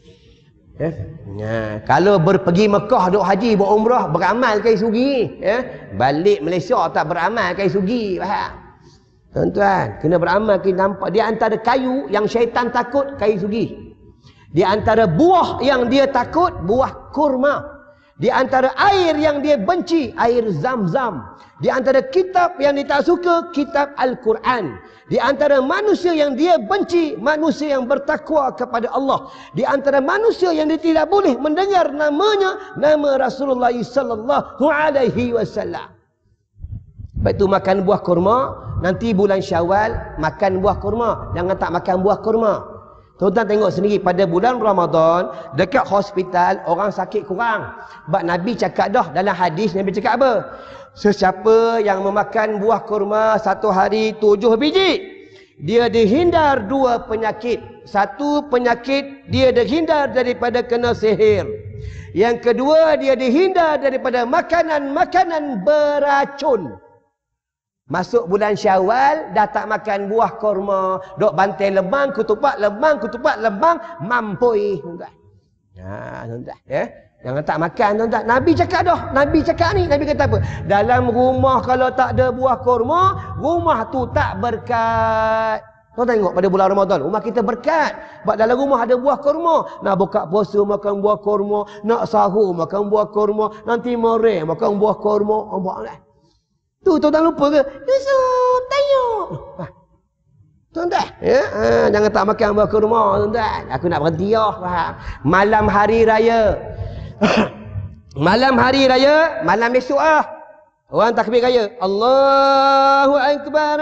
Kalau pergi Mekah duk haji buat umrah, beramal kayu sugi, balik Malaysia tak beramal kayu sugi, faham? Tuan-tuan, kena beramal. Kita nampak dia antara kayu yang syaitan takut, kayu sugi. Di antara buah yang dia takut, buah kurma. Di antara air yang dia benci, air Zam-Zam. Di antara kitab yang dia tak suka, kitab Al-Quran. Di antara manusia yang dia benci, manusia yang bertakwa kepada Allah. Di antara manusia yang dia tidak boleh mendengar namanya, nama Rasulullah sallallahu alaihi wasallam. Lepas itu makan buah kurma. Nanti bulan Syawal makan buah kurma. Jangan tak makan buah kurma. Tuan-tuan tengok sendiri, pada bulan Ramadan dekat hospital orang sakit kurang. Sebab Nabi cakap dah dalam hadis, Nabi cakap apa? Sesiapa yang memakan buah kurma satu hari 7 biji, dia dihindar 2 penyakit. Satu penyakit, dia dihindar daripada kena sihir. Yang kedua, dia dihindar daripada makanan-makanan beracun. Masuk bulan Syawal, dah tak makan buah kurma, duk bantai lemang, ketupat lemang, mampui. Tuan-tuan. Tuan-tuan, ya. Jangan tak makan, tuan-tuan. Nabi cakap dah. Nabi cakap ni. Nabi kata apa? Dalam rumah kalau tak ada buah kurma, rumah tu tak berkat. Kau tengok pada bulan Ramadan, rumah kita berkat. Sebab dalam rumah ada buah kurma. Nak buka puasa makan buah kurma, nak sahur makan buah kurma, nanti moreh makan buah kurma. Nampak tak? Tu tuan-tuan lupa ke? Yusuf, tengok. Tuan-tuan, ya? Jangan tak makan buah kurma, tuan-tuan. Aku nak berhenti dah, faham? Malam hari raya. Malam hari raya, malam esok ah. Orang takbir raya. Allahu Akbar,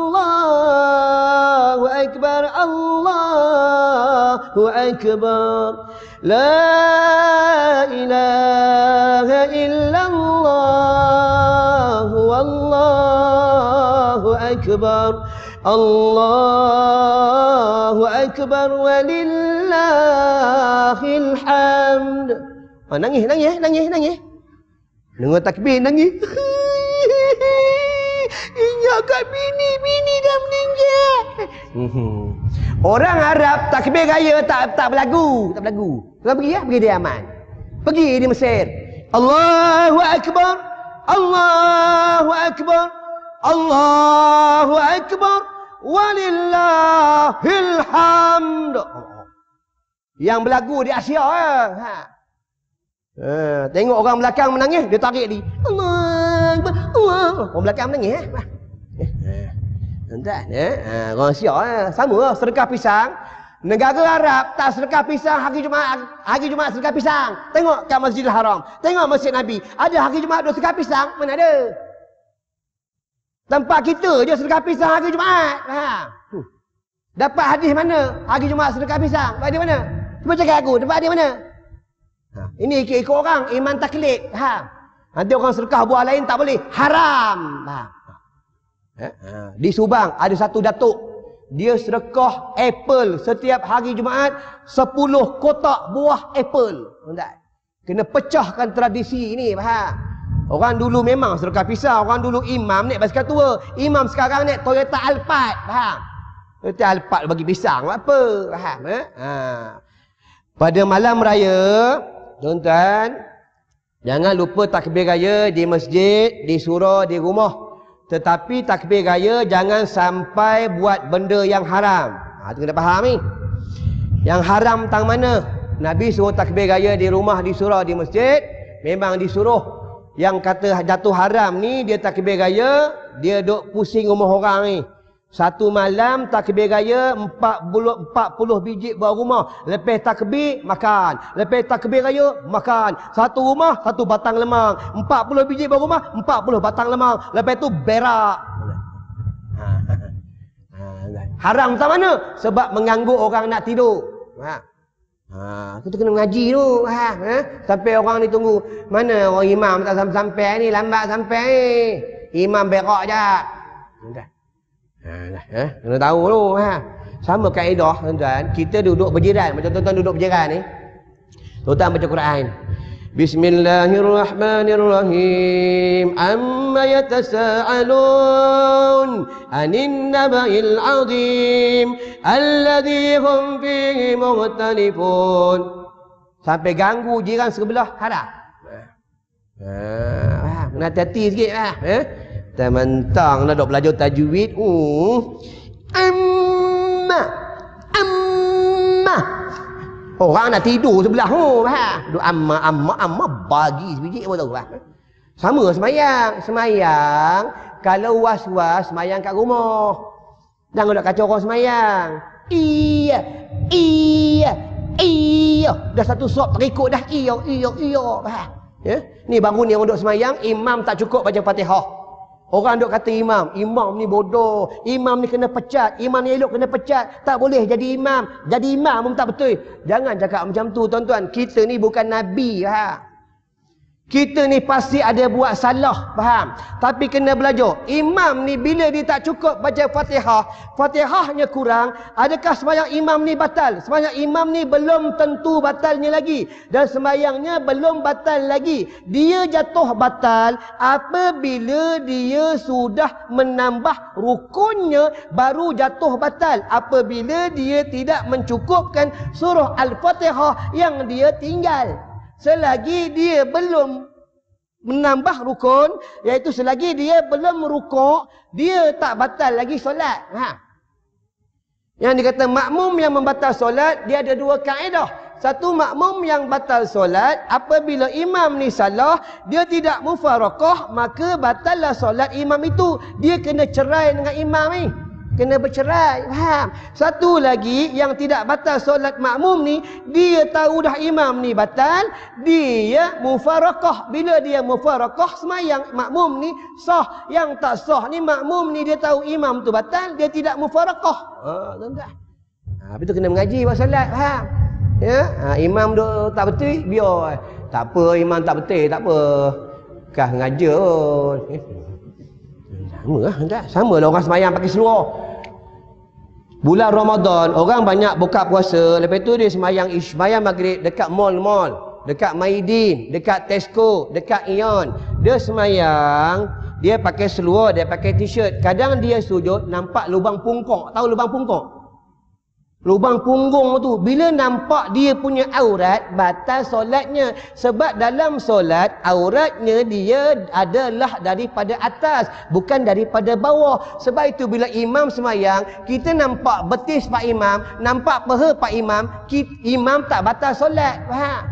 Allahu Akbar, Allahu Akbar. La ilaha illallah, wallahu akbar. Allahu Akbar walillahil hamd. Nangis. Dengar takbir, nangis. Ingatkan bini dah meninggal. Orang Arab takbir raya tak berlagu. Tuan pergi di Yaman. Pergi di Mesir. Allahu Akbar. Allahu Akbar. Allahu Akbar. Walillahil hamd. Yang berlagu di Asia. Tengok orang belakang menangis, dia tarik dia. Allah Akbar. Allah. Orang belakang menangis. Tuan-tuan, orang Asia sama lah, sedekah pisang. Negara Arab tak sedekah pisang hari Jumaat sedekah pisang. Tengok kat Masjidil Haram, tengok Masjid Nabi, ada hari Jumaat duk sedekah pisang, mana ada? Tempat kita je sedekah pisang hari Jumaat. Dapat hadis mana? Hari Jumaat sedekah pisang. Dapat hadis mana? Cuba cakap aku, dapat hadis mana? Ini ikut orang iman taklid. Nanti orang sedekah buah lain tak boleh, haram. Di Subang ada satu datuk, dia sedekah apple setiap hari Jumaat 10 kotak buah apple. Kena pecahkan tradisi ini, faham? Orang dulu memang sedekah pisang, orang dulu imam naik basikal tua, imam sekarang naik Toyota Alphard, faham? Toyota Alphard bagi pisang apa, faham? Pada malam raya, tuan-tuan, jangan lupa takbir raya di masjid, di surau, di rumah. Tetapi takbir raya jangan sampai buat benda yang haram. Itu kena faham ni. Yang haram tang mana? Nabi suruh takbir raya di rumah, di surau, di masjid. Memang disuruh. Yang kata jatuh haram ni, dia takbir raya, dia duk pusing rumah orang ni. Satu malam takbir raya 40 biji buah rumah. Lepas takbir makan. Lepas takbir raya makan. Satu rumah satu batang lemang. 40 biji buah rumah 40 batang lemang. Lepas tu berak. Haram tak mana? Sebab mengganggu orang nak tidur. Kita kena mengaji tu. Sampai orang ni tunggu. Mana orang imam tak sampai ni, lambat sampai ni. Imam berak je. Kena tahu tu. Sama kaedah, tuan-tuan. Kita duduk berjiran. Macam tuan-tuan duduk berjiran ni. Tuan-tuan baca Quran. Bismillahirrahmanirrahim. Amma yatasa'alun anin naba'il azim alladhi hum fihi mukhtalifun. Sampai ganggu jiran sebelah haram. Kena hati-hati sikit. Mentang nak duk belajar tajwid. Amma. Orang nak tidur sebelah. Duk amma bagi sebiji apa tahu. Sama semayang. Kalau was-was semayang kat rumah. Jangan nak kacau orang semayang. Iya. Dah satu suap terikut dah. Iya. Ni baru ni orang duk semayang, imam tak cukup baca Fatihah. Orang duk kata imam ni bodoh, imam ni kena pecat, imam ni elok kena pecat, tak boleh jadi imam. Jadi imam pun tak betul. Jangan cakap macam tu, tuan-tuan. Kita ni bukan nabi, Kita ni pasti ada buat salah, faham? Tapi kena belajar. Imam ni bila dia tak cukup baca Fatihah, Fatihahnya kurang, adakah sembahyang imam ni batal? Sembahyang imam ni belum tentu batalnya lagi. Dan sembahyangnya belum batal lagi. Dia jatuh batal apabila dia sudah menambah rukunnya, baru jatuh batal. Apabila dia tidak mencukupkan surah Al-Fatihah yang dia tinggal. Selagi dia belum menambah rukun, iaitu selagi dia belum rukuk, dia tak batal lagi solat. Yang dikata makmum yang membatal solat, dia ada dua kaedah. Satu, makmum yang batal solat, apabila imam ni salah, dia tidak mufarakah, maka batallah solat imam itu. Dia kena cerai dengan imam ni. Kena bercerai, faham? Satu lagi yang tidak batal solat makmum ni, dia tahu dah imam ni batal, dia mufarakah. Bila dia mufarakah, semayang makmum ni sah. Yang tak sah ni makmum ni dia tahu imam tu batal, dia tidak mufarakah. Tuan-tuan. Habis tu kena mengaji buat solat, faham? Ya, imam duk tak betul, biar. Tak apa, imam tak betul, tak apa. Kah ngajar pun. Sama lah, tak? Sama lah orang semayang pakai seluar. Bulan Ramadan, orang banyak buka puasa. Lepas tu dia semayang maghrib dekat mall-mall. Dekat Maidin, dekat Tesco, dekat Ion. Dia semayang, dia pakai seluar, dia pakai t-shirt. Kadang dia sujud, nampak lubang pungkok. Tahu lubang pungkok? Lubang punggung tu, bila nampak dia punya aurat, batal solatnya. Sebab dalam solat, auratnya dia adalah daripada atas, bukan daripada bawah. Sebab itu bila imam semayang, kita nampak betis Pak Imam, nampak peha Pak Imam, imam tak batal solat. Faham?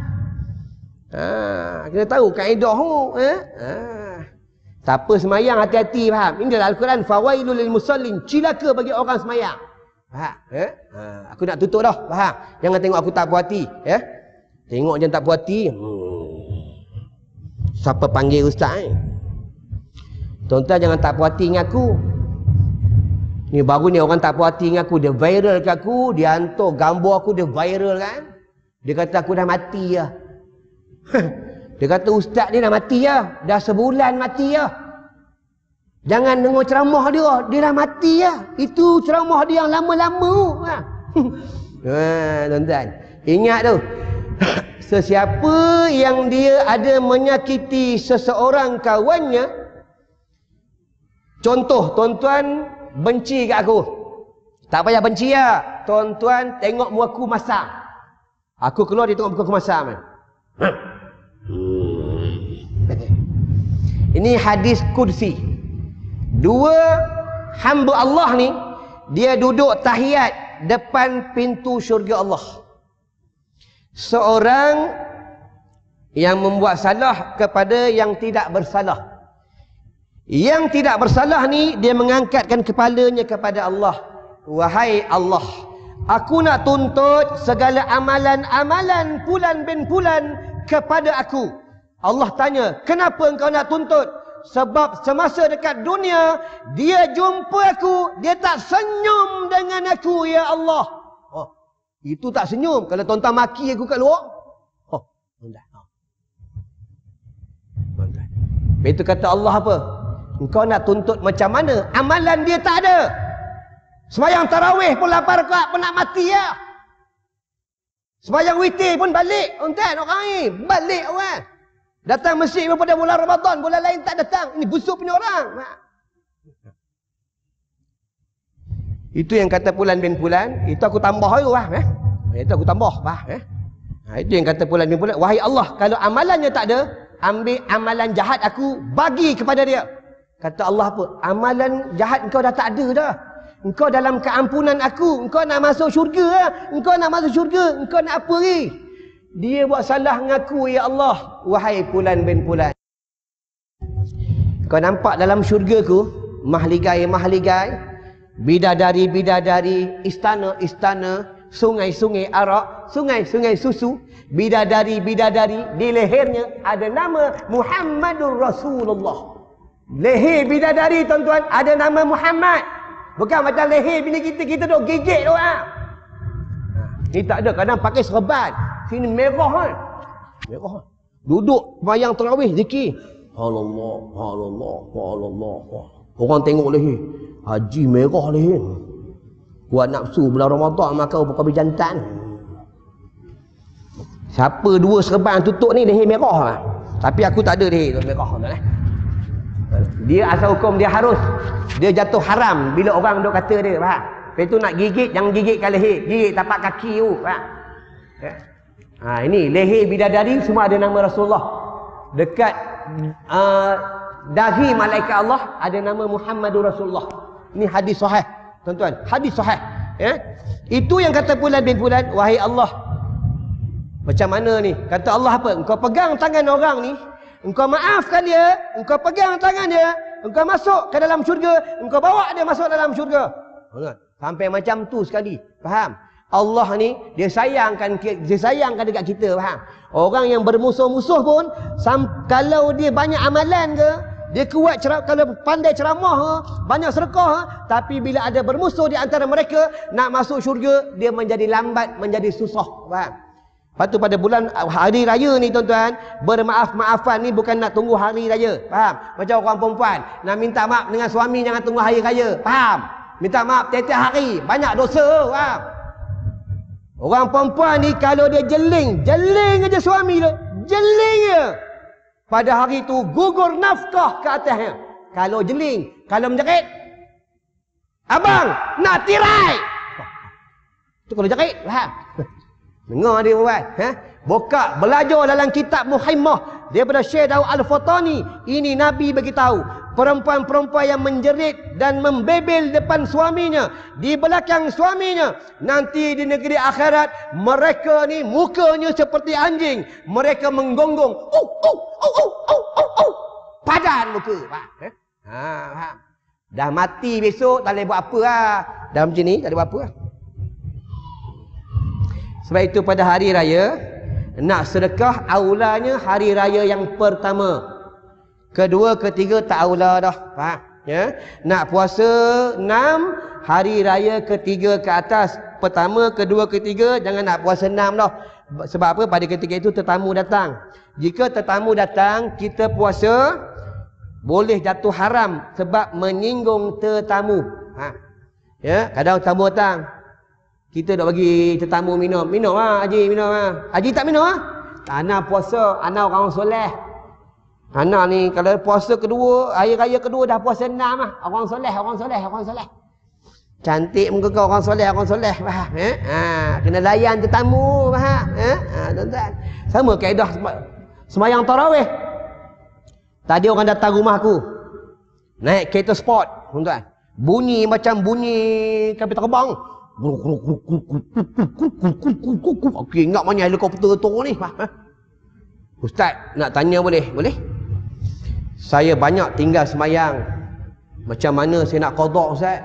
Kita tahu kaedah tu. Tak apa semayang, hati-hati, faham? Ini dalam Al-Quran, fawailul lil musallin, cilaka bagi orang semayang. Faham? Aku nak tutup dah, faham? Jangan tengok aku tak puas hati, ya? Tengok je tak puas hati. Siapa panggil ustaz? Tuan-tuan jangan tak puas hati dengan aku. Ni baru ni orang tak puas hati dengan aku, dia viral ke aku, dia hantar gambar aku, dia viral kan? Dia kata aku dah mati lah. Dia kata ustaz ni dah mati lah, dah sebulan mati lah. Jangan dengar ceramah dia, dia dah mati lah. Itu ceramah dia yang lama-lama. Tuan-tuan, ingat tu. Sesiapa yang dia ada menyakiti seseorang kawannya, contoh, tuan-tuan benci kat aku. Tak payah benci lah. Tuan-tuan tengok muka aku masam. Aku keluar, dia tengok muka aku masam. Ini hadis Qudsi. Dua hamba Allah ni, dia duduk tahiyat depan pintu syurga Allah. Seorang yang membuat salah kepada yang tidak bersalah. Yang tidak bersalah ni, dia mengangkatkan kepalanya kepada Allah. Wahai Allah, aku nak tuntut segala amalan-amalan bulan bin bulan kepada aku. Allah tanya, kenapa engkau nak tuntut? Sebab semasa dekat dunia, dia jumpa aku, dia tak senyum dengan aku, ya Allah. Itu tak senyum. Kalau tuan-tuan maki aku kat luar, tuan-tuan. Lepas itu kata Allah apa? Engkau nak tuntut macam mana? Amalan dia tak ada. Sembayang tarawih pun 8 rakaat pun nak mati ya. Sembayang witir pun balik. Tuan-tuan, orang ni balik orang. Datang masjid pada bulan Ramadan, bulan lain tak datang. Ini busuk punya orang. Itu yang kata Fulan bin Fulan, itu aku tambah itu lah. Itu aku tambah. Itu yang kata Fulan bin Fulan. Wahai Allah, kalau amalannya tak ada, ambil amalan jahat aku, bagi kepada dia. Kata Allah apa? Amalan jahat engkau dah tak ada dah. Engkau dalam keampunan aku, engkau nak masuk syurga. Engkau nak masuk syurga, engkau nak apa ni? Dia buat salah mengaku, ya Allah. Wahai Fulan bin Fulan, kau nampak dalam syurgaku mahligai-mahligai, bidadari-bidadari, istana-istana, sungai-sungai arak, sungai-sungai susu, bidadari-bidadari, di lehernya ada nama Muhammadur Rasulullah. Leher bidadari tuan-tuan ada nama Muhammad. Bukan macam leher bini kita duk gigit tu Ni tak ada, kadang pakai serban. Sini merah kan. Merah. Duduk bayang tarawih zikir. Allah, Allah, Allah. Orang tengok leher. Haji merah leher. Kuat nafsu bulan Ramadan makan upa jantan. Siapa dua serban tutup ni leher merah. Tapi aku tak ada leher merah. Dia asal hukum dia harus. Dia jatuh haram bila orang duk kata dia. Faham? Lepas tu nak gigit, jangan gigitkan leher. Gigit tapak kaki tu. Faham? Ini leher bidadari semua ada nama Rasulullah. Dekat dahi malaikat Allah ada nama Muhammadur Rasulullah. Ini hadis sahih, tuan-tuan. Hadis sahih. Ya? Itu yang kata Fulan bin Fulan, wahai Allah. Macam mana ni? Kata Allah apa? Engkau pegang tangan orang ni, engkau maafkan dia, engkau pegang tangan dia, engkau masuk ke dalam syurga, engkau bawa dia masuk dalam syurga. Sampai macam tu sekali. Faham? Allah ni dia sayangkan dekat kita, faham? Orang yang bermusuh-musuh pun kalau dia banyak amalan ke, dia kuat kalau pandai ceramah ke, banyak sedekah ke, tapi bila ada bermusuh di antara mereka nak masuk syurga, dia menjadi lambat, menjadi susah, faham? Lepas tu pada bulan hari raya ni tuan-tuan, bermaaf-maafan ni bukan nak tunggu hari raya, faham? Macam orang perempuan nak minta maaf dengan suami, jangan tunggu hari raya, faham? Minta maaf tiap-tiap hari, banyak dosa, faham? Orang perempuan ni kalau dia jeling aja suami dia, jeling je. Pada hari tu gugur nafkah ke atasnya. Kalau jeling, kalau menjerit, abang nak tirai. Tu kalau jerit, faham? Dengar dia buat, buka belajar dalam kitab Muhammad daripada Syekh Daud Al-Fatani. Ini Nabi bagi tahu, perempuan-perempuan yang menjerit dan membebel depan suaminya, di belakang suaminya, nanti di negeri akhirat mereka ni mukanya seperti anjing, mereka menggonggong, padan muka, faham? Dah mati besok tak boleh buat apa lah. Dah macam ni tak boleh buat apa lah. Sebab itu pada hari raya nak sedekah aulanya hari raya yang pertama. Kedua, ketiga tak aula dah. Faham? Ya? Nak puasa 6 hari raya ketiga ke atas. Pertama, kedua, ketiga jangan nak puasa 6 dah. Sebab apa? Pada ketika itu tetamu datang. Jika tetamu datang, kita puasa boleh jatuh haram sebab menyinggung tetamu. Ya, kadang tetamu datang, kita nak bagi tetamu minum. Minum lah Haji, minum lah. Haji tak minum lah? Anak puasa, anak orang soleh. Anak ni kalau puasa kedua, hari raya kedua dah puasa 6 lah. Orang soleh. Cantik muka kau, orang soleh. Faham? Kena layan tetamu, faham? Tuan-tuan. Sama kaedah semayang tarawih. Tadi orang datang rumah aku, naik kereta sport, tuan-tuan. Bunyi macam bunyi kapal terbang. Okey, ingat mana helikopter tu ni. Ustaz, nak tanya boleh? Boleh? Saya banyak tinggal semayang. Macam mana saya nak qada, Ustaz?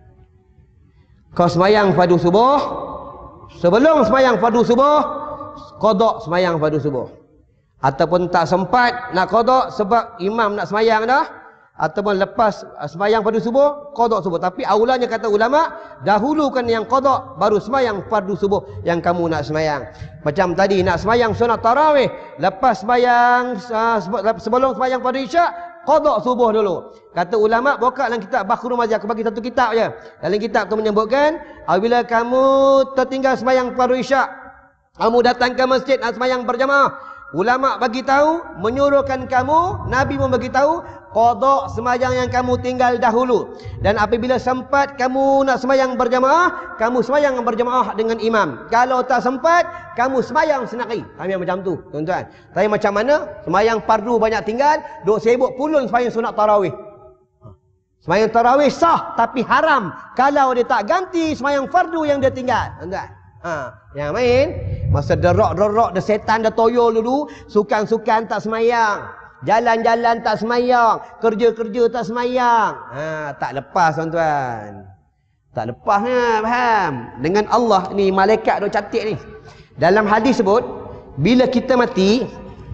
Kau semayang fardu subuh, sebelum semayang fardu subuh, qada semayang fardu subuh. Ataupun tak sempat nak qada sebab imam nak semayang dah, ataupun lepas semayang fardu subuh, qada subuh. Tapi aulanya kata ulama, dahulukan yang qada baru semayang fardu subuh yang kamu nak semayang. Macam tadi nak semayang sunat tarawih, lepas semayang sebelum semayang fardu isyak, qada subuh dulu. Kata ulama, buka dalam kitab Bakhrul Mazhab, aku bagi satu kitab je. Dalam kitab tu menyebutkan, apabila kamu tertinggal semayang fardu isyak, kamu datang ke masjid nak semayang berjamaah, ulama bagi tahu, menyuruhkan kamu, Nabi pun bagi tahu, qada semayang yang kamu tinggal dahulu. Dan apabila sempat kamu nak semayang berjamaah, kamu semayang berjamaah dengan imam. Kalau tak sempat, kamu semayang sendiri. Kami macam tu, tuan-tuan. Tapi macam mana? Semayang fardu banyak tinggal, duk sibuk pulun semayang sunat tarawih. Semayang tarawih sah, tapi haram kalau dia tak ganti semayang fardu yang dia tinggal, tuan-tuan. Yang main masa derok-derok dah setan dah toyol dulu, sukan-sukan tak semayang, jalan-jalan tak semayang, kerja-kerja tak semayang. Tak lepas, tuan-tuan. Tak lepas, faham? Dengan Allah ni, malaikat duk catat ni. Dalam hadis sebut, bila kita mati,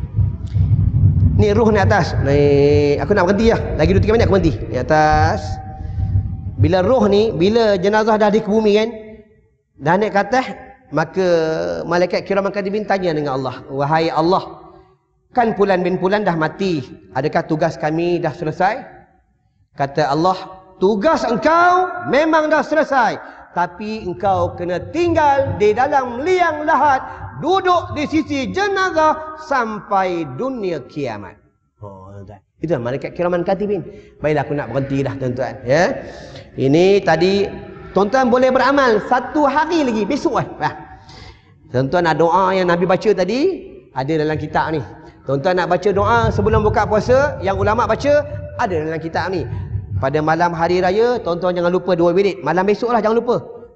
ni ruh ni atas. Ni aku nak berhenti lah. Lagi 2-3 minit aku berhenti. Ni atas. Bila ruh ni, bila jenazah dah di ke bumi kan, dah naik ke atas, maka malaikat kiraman katibin tanya dengan Allah, wahai Allah, kan Fulan bin Fulan dah mati, adakah tugas kami dah selesai? Kata Allah, tugas engkau memang dah selesai, tapi engkau kena tinggal di dalam liang lahat, duduk di sisi jenazah sampai dunia kiamat. Itu malaikat kiraman katibin. Baiklah, aku nak berhenti dah, tuan-tuan, ya. Ini tadi tuan-tuan boleh beramal 1 hari lagi, besok tuan-tuan nak doa yang Nabi baca tadi, ada dalam kitab ni. Tuan-tuan nak baca doa sebelum buka puasa, yang ulama baca, ada dalam kitab ni. Pada malam hari raya, tuan-tuan jangan lupa 2 wirid. Malam besok lah, jangan lupa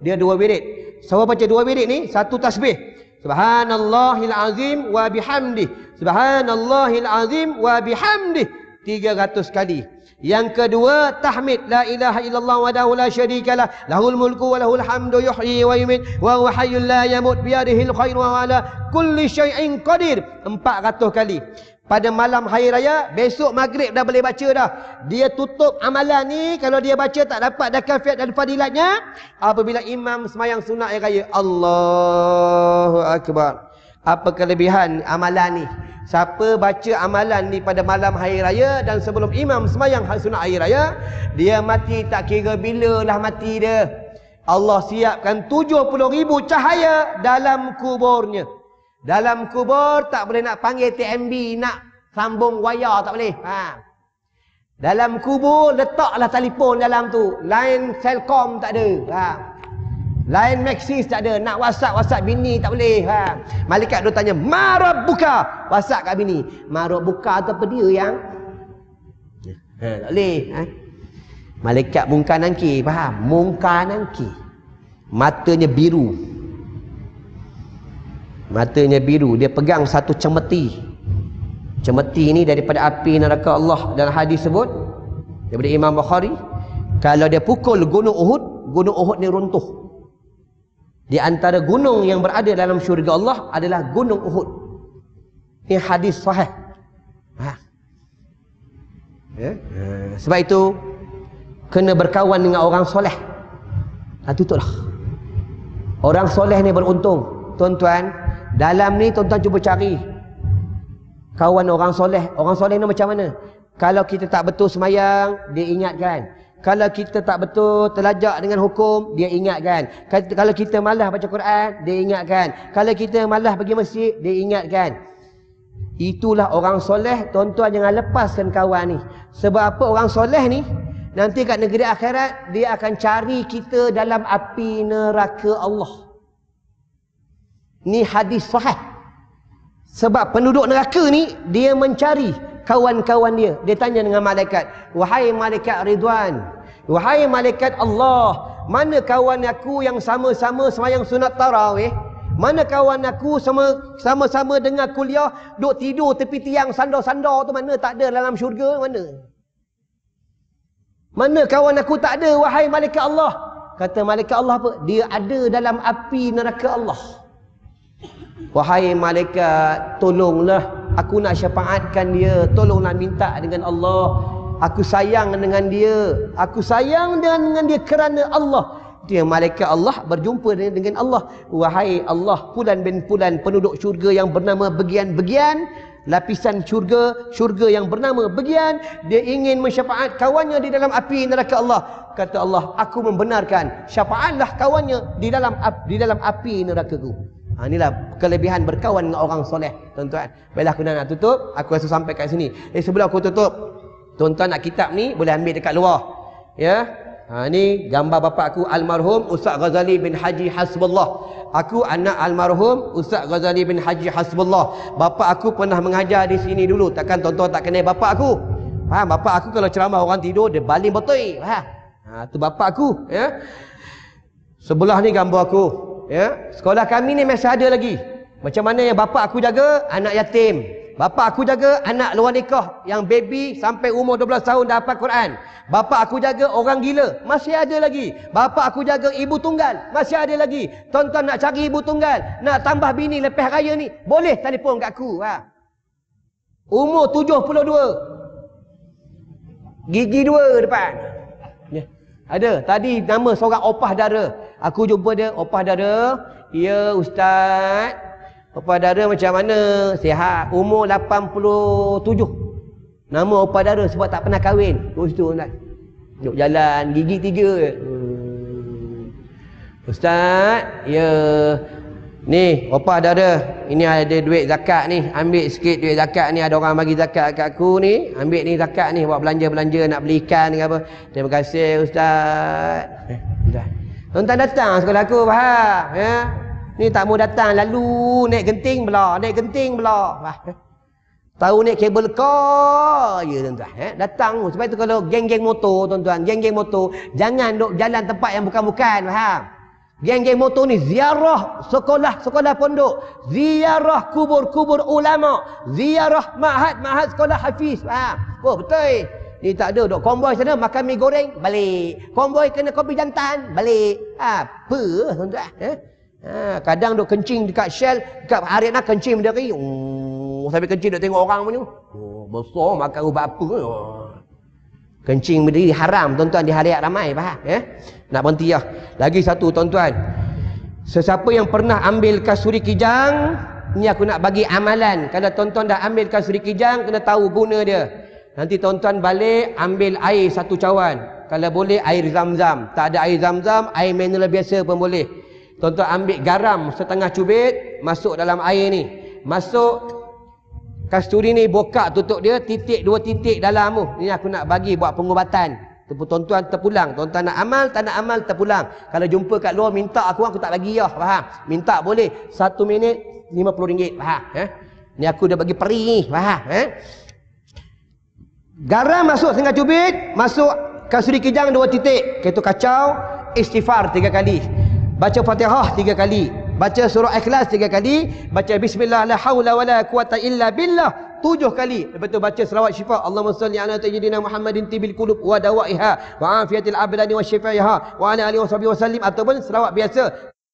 Dia 2 wirid. Siapa baca 2 wirid ni, 1 tasbih. Subhanallahil azim wa bihamdih. Subhanallahil azim wa bihamdih. 300 kali. Yang kedua, tahmid la ilaha illallah wahdahu la syarikalah lahul mulku wa lahul hamdu yuhyi wa yumiit wa huwa hayyul la yamut biyadihil khairu wa ala kulli syai'in qadir. 400 kali. Pada malam hari raya, besok maghrib dah boleh baca dah. Dia tutup amalan ni, kalau dia baca tak dapat dah kafiat dan fadilatnya apabila imam semayang sunat hari raya. Allahu akbar. Apa kelebihan amalan ni? Siapa baca amalan ni pada malam hari raya dan sebelum imam semayang sunat hari raya, dia mati tak kira bila lah mati dia. Allah siapkan 70,000 cahaya dalam kuburnya. Dalam kubur tak boleh nak panggil TMB, nak sambung wayar tak boleh. Dalam kubur letaklah telefon dalam tu. Line Celcom tak ada. Line Maxis tak ada. Nak WhatsApp bini tak boleh. Malaikat dia tanya, "Ma rabbuka?" WhatsApp kat bini. "Ma rabbuka" tu apa dia yang? Tak boleh. Malaikat mungkar nangkir, faham? Mungkar nangkir. Matanya biru. Matanya biru. Dia pegang satu cemeti. Cemeti ni daripada api neraka Allah. Dan hadis sebut daripada Imam Bukhari, kalau dia pukul gunung Uhud ni runtuh. Di antara gunung yang berada dalam syurga Allah adalah gunung Uhud. Ini hadis sahih. Sebab itu kena berkawan dengan orang soleh. Tutuplah. Orang soleh ni beruntung. Tuan-tuan, dalam ni tuan-tuan cuba cari kawan orang soleh. Orang soleh ni macam mana? Kalau kita tak betul semayang, dia ingatkan. Kalau kita tak betul terlajak dengan hukum, dia ingatkan. Kalau kita malas baca Quran, dia ingatkan. Kalau kita malas pergi masjid, dia ingatkan. Itulah orang soleh. Tuan-tuan jangan lepaskan kawan ni. Sebab apa? Orang soleh ni nanti kat negeri akhirat, dia akan cari kita dalam api neraka Allah. Ni hadis sahih. Sebab penduduk neraka ni, dia mencari kawan-kawan dia. Dia tanya dengan malaikat, "Wahai malaikat Ridwan, wahai malaikat Allah, mana kawan aku yang sama-sama semayang sunat tarawih? Mana kawan aku sama-sama dengar kuliah, duk tidur tepi tiang sandar-sandar tu mana? Tak ada dalam syurga, mana? Mana kawan aku tak ada, wahai malaikat Allah?" Kata malaikat Allah apa? Dia ada dalam api neraka Allah. "Wahai malaikat, tolonglah, aku nak syafaatkan dia. Tolonglah minta dengan Allah. Aku sayang dengan dia. Aku sayang dengan dia kerana Allah." Dia malaikat Allah berjumpa dengan Allah. "Wahai Allah, fulan bin fulan, penduduk syurga yang bernama begian-begian, lapisan syurga yang bernama begian, dia ingin mensyafaat kawannya di dalam api neraka Allah." Kata Allah, "Aku membenarkan. Syafaatlah kawannya di dalam api neraka-Ku." Inilah kelebihan berkawan dengan orang soleh, tuan-tuan. Baiklah, aku nak tutup. Aku rasa sampai kat sini. Sebelum aku tutup, tuan-tuan nak kitab ni boleh ambil dekat luar. Ya. Ni gambar bapa aku almarhum Ustaz Ghazali bin Haji Hasbullah. Aku anak almarhum Ustaz Ghazali bin Haji Hasbullah. Bapa aku pernah mengajar di sini dulu. Takkan tuan-tuan tak kenal bapa aku? Faham? Bapa aku kalau ceramah orang tidur, dia baling betul. Tu bapa aku, ya. Sebelah ni gambar aku. Ya, sekolah kami ni masih ada lagi. Macam mana yang bapa aku jaga anak yatim, bapa aku jaga anak luar nikah yang baby sampai umur 12 tahun dah hafal Quran. Bapa aku jaga orang gila, masih ada lagi. Bapa aku jaga ibu tunggal, masih ada lagi. Tuan-tuan nak cari ibu tunggal, nak tambah bini lepas raya ni, boleh telefon kat aku. Umur 72, gigi 2 depan. Ya. Ada. Tadi nama seorang opah dara. Aku jumpa dia, opah dara. "Ya Ustaz, opah dara macam mana? Sihat. Umur 87. Nama opah dara sebab tak pernah kahwin. Terus tu Ustaz. Duduk jalan, gigi 3. "Ustaz, ya. Ni, opah dara. Ini ada duit zakat ni. Ambil sikit duit zakat ni. Ada orang bagi zakat kat aku ni. Ambil ni zakat ni. Buat belanja-belanja nak beli ikan ke apa. Terima kasih Ustaz." Tuan-tuan datang sekolah aku, faham? Ya? Ni tak mau datang, lalu naik genting belah. Tahu naik kabel car je, tuan-tuan. Datang. Sebab itu kalau geng-geng motor, tuan-tuan, geng-geng motor, jangan duk jalan tempat yang bukan-bukan, faham? Geng-geng motor ni ziarah sekolah-sekolah pondok, ziarah kubur-kubur ulama, ziarah ma'had sekolah hafiz. Faham? Oh, betul. Ni tak ada dok konvoi sana makan mi goreng, balik. Konvoi kena kopi jantan, balik. Apa tuan-tuan? Kadang dok kencing dekat Shell, dekat Ariana kencing berdiri. Sampai kencing dok tengok orang punya. Besar makan ubat apa. Kencing berdiri haram tuan-tuan di hari ramai, faham? Nak berhenti lah. Lagi satu tuan-tuan. Sesiapa yang pernah ambil kasuri kijang, ni aku nak bagi amalan. Kalau tuan-tuan dah ambil kasuri kijang, kena tahu guna dia. Nanti tuan-tuan balik ambil air 1 cawan. Kalau boleh air zam-zam. Tak ada air zam-zam, air mineral biasa pun boleh. Tuan-tuan ambil garam setengah cubit, masuk dalam air ni. Masuk kasturi ni, buka tutup dia, 2 titik dalam tu. Ni aku nak bagi buat pengubatan. Tuan-tuan terpulang. Tuan-tuan nak amal, tak nak amal, terpulang. Kalau jumpa kat luar minta aku tak bagi lah, faham? Minta boleh. 1 minit RM50, faham? Ni aku dah bagi peri ni, faham? Garam masuk setengah cubit, masuk kasuri kijang 2 titik. Ketu kacau, istighfar 3 kali. Baca Fatihah 3 kali. Baca surah Ikhlas 3 kali. Baca bismillah la haula wala quwata illa billah 7 kali. Lepas tu baca selawat syifa. Allahumma salli ala sayyidina Muhammadin tibil qulub wa dawaiha wa afiyatil abdani wa syifaiha wa ala alihi washabihi wasallim, ataupun selawat biasa.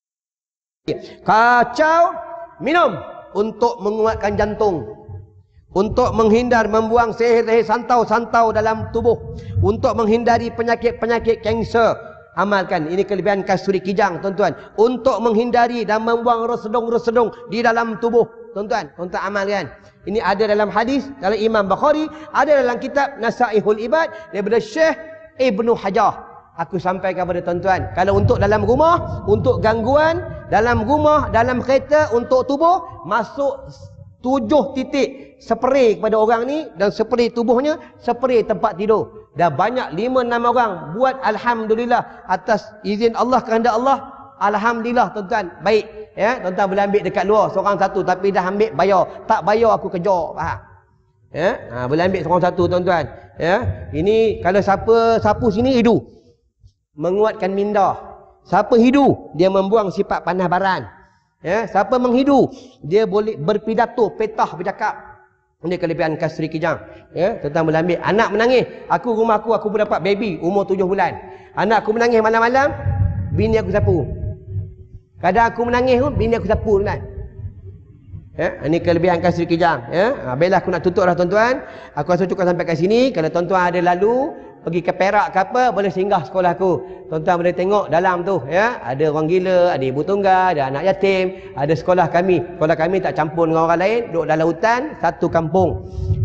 Kacau, minum untuk menguatkan jantung, untuk menghindar membuang sihir-sihir santau-santau dalam tubuh, untuk menghindari penyakit-penyakit kanser. Amalkan. Ini kelebihan kasuri kijang tuan-tuan, untuk menghindari dan membuang resedung-resedung di dalam tubuh. Tuan-tuan amalkan. Ini ada dalam hadis dalam Imam Bukhari, ada dalam kitab Nasaihul Ibad daripada Syekh Ibnu Hajar. Aku sampaikan kepada tuan-tuan, kalau untuk dalam rumah, untuk gangguan dalam rumah, dalam kereta, untuk tubuh, masuk 7 titik spray kepada orang ni, dan spray tubuhnya, spray tempat tidur. Dah banyak 5-6 orang buat, alhamdulillah, atas izin Allah, kehendak Allah, alhamdulillah tuan-tuan, baik. Tuan-tuan boleh ambil dekat luar seorang satu, tapi dah ambil bayar. Tak bayar aku kejar, faham? Boleh ambil seorang satu tuan-tuan. Ini kalau siapa sapu sini hidu, menguatkan minda. Siapa hidu, dia membuang sifat panas baran. Siapa menghidu, dia boleh berpidato, petah bercakap. Ini kelebihan kasuri kijang. Tuan-tuan boleh ambil. Anak menangis, rumah aku pun dapat baby umur 7 bulan. Anak aku menangis malam-malam, bini aku sapu. Kadang aku menangis pun, bini aku sapu, tuan. Ini kelebihan kasuri kijang. Baiklah, aku nak tutup dah tuan-tuan. Aku rasa cukup sampai kat sini. Kalau tuan-tuan ada lalu pergi ke Perak ke apa, boleh singgah sekolah aku. Tuan-tuan boleh tengok dalam tu, ada orang gila, ada ibu tunggal, ada anak yatim, ada sekolah kami. Sekolah kami tak campur dengan orang lain, duduk dalam hutan, satu kampung.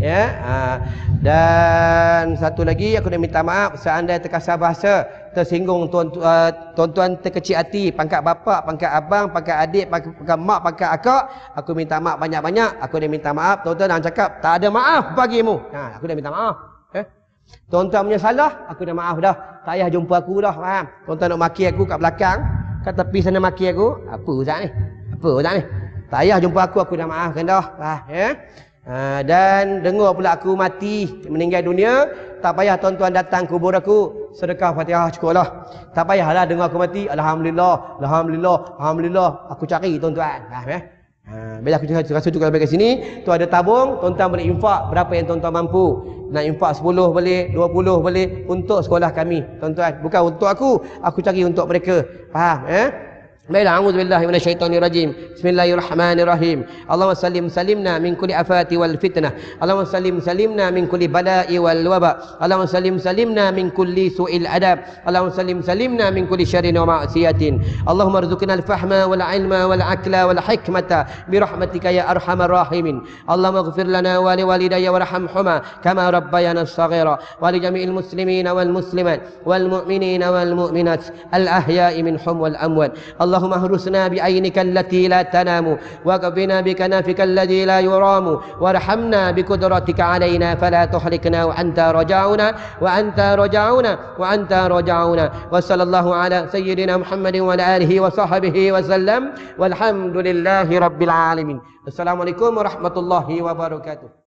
Dan satu lagi, aku nak minta maaf seandainya terkasar bahasa, tersinggung tuan-tuan terkecil hati, pangkat bapa, pangkat abang, pangkat adik, pangkat mak, pangkat akak. Aku minta maaf banyak-banyak. Aku dah minta maaf. Tuan-tuan jangan cakap tak ada maaf bagimu. Aku dah minta maaf. Tuan-tuan punya salah, aku dah maaf dah. Tak payah jumpa aku dah, faham? Tuan-tuan nak maki aku kat belakang, kat tepi sana maki aku. Apa Ustaz ni? Apa Ustaz ni? Tak payah jumpa aku dah maafkan dah. Dan dengar pula aku mati, meninggal dunia, tak payah tuan-tuan datang kubur aku, sedekah Fatihah cukup lah. Tak payahlah dengar aku mati, alhamdulillah, alhamdulillah, alhamdulillah. Aku cari tuan-tuan, faham? Bila aku rasa cukup sampai kat sini, tu ada tabung, tuan-tuan boleh infak berapa yang tuan-tuan mampu. Nak infak 10 boleh, 20 boleh, untuk sekolah kami, tuan-tuan. Bukan untuk aku cari untuk mereka, faham? Baiklah, a'udzubillahi minasyaitonir rajim. Bismillahirrahmanirrahim. Allahumma salimna min kulli afati wal fitnah. Allahumma salimna min kulli bala'i wal waba. Allahumma salimna min kulli su'il adab. Allahumma salimna min kulli syarrin wa ma'siyatin. Allahumma arzuqna al-fahma wal ilma wal akla wal hikmata bi rahmatika ya arhamar rahimin. Allahumma ighfir lana wa li walidayya warhamhuma kama rabbayana shaghira wa li jami'il muslimina wal muslimat wal mu'minina wal mu'minat al ahya'i minhum wal amwat. اللهم اهرسنا بعينك التي لا تنام وقبنا بكنافك الذي لا يرام وارحمنا بقدرتك علينا فلا تحركنا وأنت رجعونا وصلى الله على سيدنا محمد وعلى آله وصحبه وسلم والحمد لله رب العالمين. السلام عليكم ورحمة الله وبركاته.